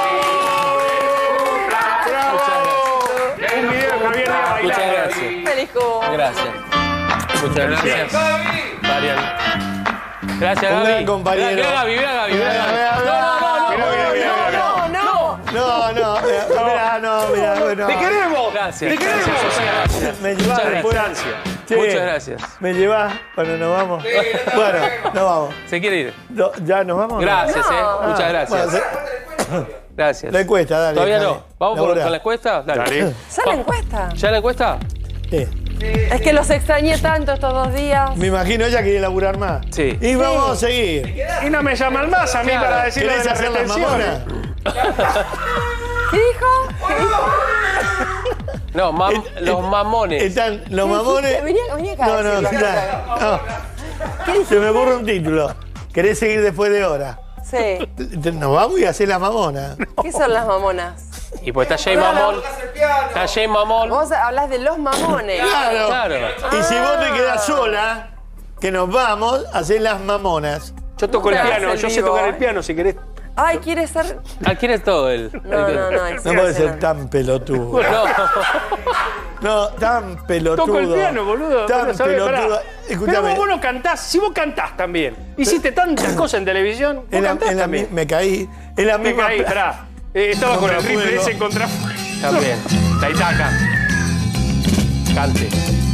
Un video de Javier Díaz bailando. Muchas gracias. Feliz cumpleaños. Gracias. Muchas gracias. Marian. Gracias, Un Gaby. gran compañero. Mirá, Gaby, mirá, Gaby. Mirá, Mirá, Gaby. mirá, No, no, no, Mirá, mirá, mirá, mirá. No, no. No, no, mira, mira, no, mira, no. ¡Te queremos! Gracias. ¡Te queremos! Muchas gracias. Me llevás Muchas después. Distancia. Sí. Muchas gracias. ¿Me llevás cuando nos vamos? Bueno, nos vamos. ¿Se quiere ir? No, ¿ya nos vamos? Gracias, No. eh. Muchas Ah, gracias. bueno, se- Gracias. La encuesta, dale. ¿Todavía dale. no? ¿Vamos por- Laburá. con la encuesta? Dale. Dale. ¿Ya la encuesta? ¿Ya la encuesta? Sí. Es que los extrañé tanto estos dos días. Me imagino ella quiere laburar más. Sí. Y vamos a seguir. Y no me llaman más a mí Claro. para decirle de ¿Querés las hacer las retenciones. mamonas? ¿Qué dijo? ¿Qué dijo? No, mam- los mamones. Están los mamones. Venía, venía acá. No, a no, decirlo. ya. No. Se me ocurre un título. ¿Querés seguir después de hora? Sí. Nos vamos y hacer las mamonas. ¿Qué son las mamonas? Y pues está Jay Mamón. Está Jay Mamón. Vos hablás de los mamones. Claro. Claro. Y si vos te quedás sola, que nos vamos a hacer las mamonas. Yo toco el No te hagas piano, el yo sé vivo, tocar eh. el piano si querés. Ay, quiere ser. Ah, ¿quién es todo él? No, no, no. No puede ser tan pelotudo. No. No, tan pelotudo. Toco el piano, boludo. Tan Bueno, ¿sabés? pelotudo. Pará. Pero Escúchame. vos, vos no cantás, si vos cantás también. Hiciste tantas cosas en televisión, vos En la- cantás en la también. mi- me caí. En la Me misma. caí, pará. Eh, estaba con el rifle Contrafuego. ese en contra. También. La Itaca. Cante.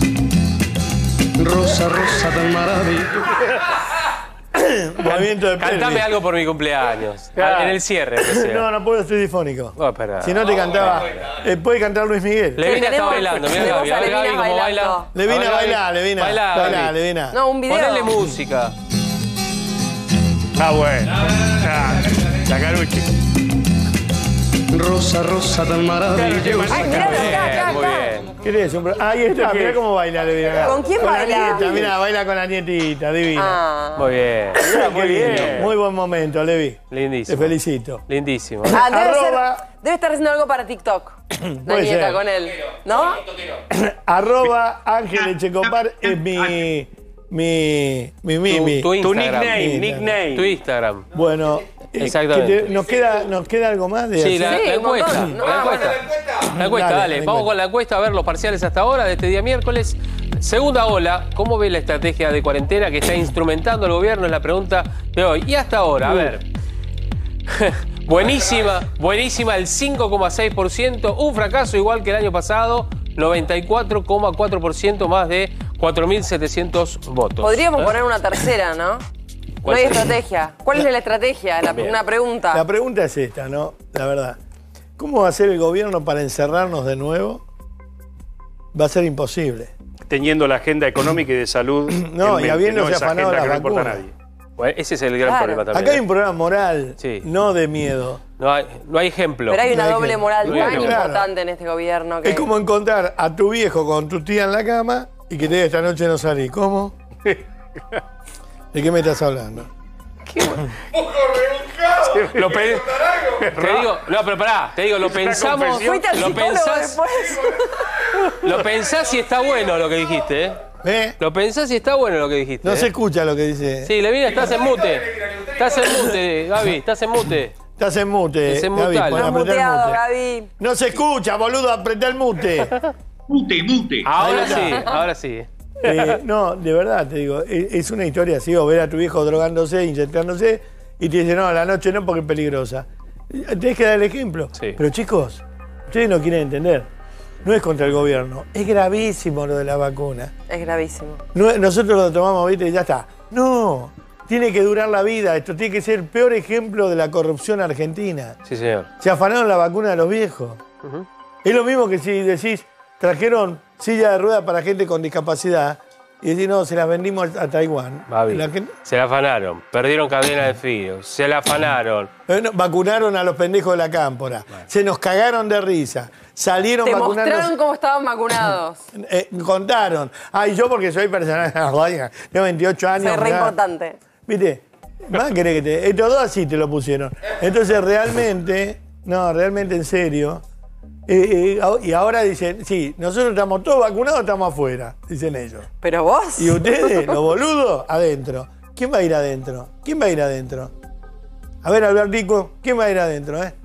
Rosa, rosa tan maravillosa. Movimiento de pelvis. Cantame algo por mi cumpleaños. Claro. En el cierre, que sea. No, no puedo, estoy difónico. Oh, espera. Si no te cantaba. eh, puede cantar Luis Miguel. Levina está Tenemos- bailando, mira tenemos Gaby. A a ver Gaby Levina cómo bailando. baila. Levina, A ver, Gaby. baila, Levina. Baila, Baila, Gaby. Levina. No, un video. Ponele música. Ah, bueno. Ah, la Caruchi. Rosa, rosa tan maravillosa. Ay, mirá, acá, acá, Muy acá. bien. ¿Qué es? Un... Ahí está, mirá cómo baila, Levi. acá. ¿Con quién con baila? La nieta, mirá, baila con la nietita, divina. Ah. Muy bien. Qué lindo. Muy buen momento, Levi. Lindísimo. Te felicito. Lindísimo. Ah, debe, Arroba- ser- debe estar haciendo algo para TikTok. La Puede nieta ser. con él. ¿No? Arroba Ángel Echecopar es mi. Mi. Mi Mimi. Tu, tu Tu Instagram. nickname, Mira. nickname. Tu Instagram. Bueno. eh, Exactamente. que te- ¿nos, queda, ¿Nos queda algo más de Sí, hacer? la, Sí, la un montón. encuesta. No, la ah, encuesta. La encuesta, Dale, dale. la Vamos encuesta. con la encuesta a ver los parciales hasta ahora de este día miércoles. Segunda ola, ¿cómo ve la estrategia de cuarentena que está instrumentando el gobierno? Es la pregunta de hoy. Y hasta ahora, a ver. Buenísima, buenísima, el cinco coma seis por ciento. Un fracaso igual que el año pasado, noventa y cuatro coma cuatro por ciento más de cuatro mil setecientos votos. Podríamos ¿Eh? poner una tercera, ¿no? No ¿Cuál hay sería? estrategia. ¿Cuál es la estrategia? La- Bien. una pregunta. La pregunta es esta, ¿no? La verdad. ¿Cómo va a ser el gobierno para encerrarnos de nuevo? Va a ser imposible. Teniendo la agenda económica y de salud. No, en y mente, habiéndose esa afanado agenda las que no importa a vacunas. nadie. Bueno, ese es el gran Claro. problema también. Acá hay ¿eh? un problema moral, Sí. no de miedo. No hay, no hay ejemplo. Pero hay una No hay doble que- moral no hay tan que- claro. importante en este gobierno que... Es como encontrar a tu viejo con tu tía en la cama y que te diga esta noche no salí. ¿Cómo? ¿De qué me estás hablando? Lo pe- te digo, no, pero pará, te digo, lo pensamos. confesión. Fuiste al Lo psicólogo pensás, después. lo pensás y está bueno lo que dijiste, ¿eh? ¿Eh? Lo pensás y está bueno lo que dijiste. No ¿eh? se escucha lo que dice. Sí, Levina, estás en mute. Estás en mute, Gaby, estás en mute. Estás en mute. Estás en Gaby, mutalo. pon- Estás apretá el muteado, mute. Gaby. No se escucha, boludo, apretá el mute. Mute, mute. Ahora Ahí está. sí, ahora sí. Eh, no, de verdad te digo, es, es una historia así, o ver a tu viejo drogándose, inyectándose, y te dice, no, a la noche no porque es peligrosa. Tienes que dar el ejemplo. Sí. Pero chicos, ustedes no quieren entender. No es contra el gobierno, es gravísimo lo de la vacuna. Es gravísimo. No, nosotros lo tomamos, viste, y ya está. No, tiene que durar la vida. Esto tiene que ser el peor ejemplo de la corrupción argentina. Sí, señor. Se afanaron la vacuna de los viejos. Es lo mismo que si decís, trajeron silla de ruedas para gente con discapacidad y decís, no, se las vendimos a Taiwán. Babi, La gente- se la afanaron, perdieron cadena de frío, se la afanaron. Bueno, vacunaron a los pendejos de la cámpora. Se nos cagaron de risa. Salieron Te vacunando. mostraron cómo estaban vacunados. Eh, contaron. Ay, yo porque soy personal tengo veintiocho años. Es re mirá. importante. ¿Viste? Más querés que te. Estos dos así te lo pusieron. Entonces, realmente, no, realmente en serio. eh, eh, y ahora dicen, sí, nosotros estamos todos vacunados, estamos afuera, dicen ellos. Pero vos. Y ustedes, los boludos, adentro. ¿Quién va a ir adentro? ¿Quién va a ir adentro? A ver, Albertico, ¿quién va a ir adentro, eh?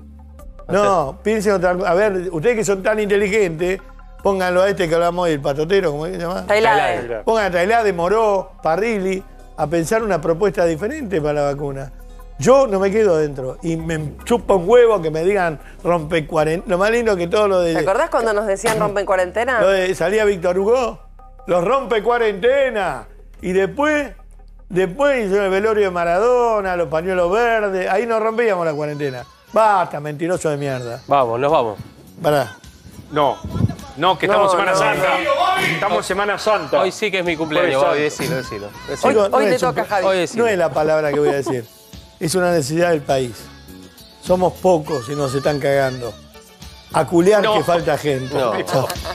No, piensen otra cosa. A ver, ustedes que son tan inteligentes, pónganlo a este que hablamos del patotero, ¿cómo es que se llama? Tailade. Pongan a Tailade, Moró, Parrilli, a pensar una propuesta diferente para la vacuna. Yo no me quedo adentro. Y me chupa un huevo que me digan rompe cuarentena. Lo más lindo que todo lo de. ¿Te acordás cuando nos decían rompen cuarentena? Lo de salía Víctor Hugo, los rompe cuarentena. Y después, después hizo el velorio de Maradona, los pañuelos verdes. Ahí nos rompíamos la cuarentena. Basta, mentiroso de mierda. Vamos, nos vamos. Pará. No, no, que estamos No, en Semana no, Santa. Estamos en Semana Santa. Hoy sí que es mi cumpleaños, Por Gaby, eso. decilo, decilo. Hoy, decilo. Chicos, no hoy te es un- toca, Javi. Hoy decilo. No es la palabra que voy a decir. Es una necesidad del país. Somos pocos y nos están cagando. A culiar No. que falta gente. No. Chao.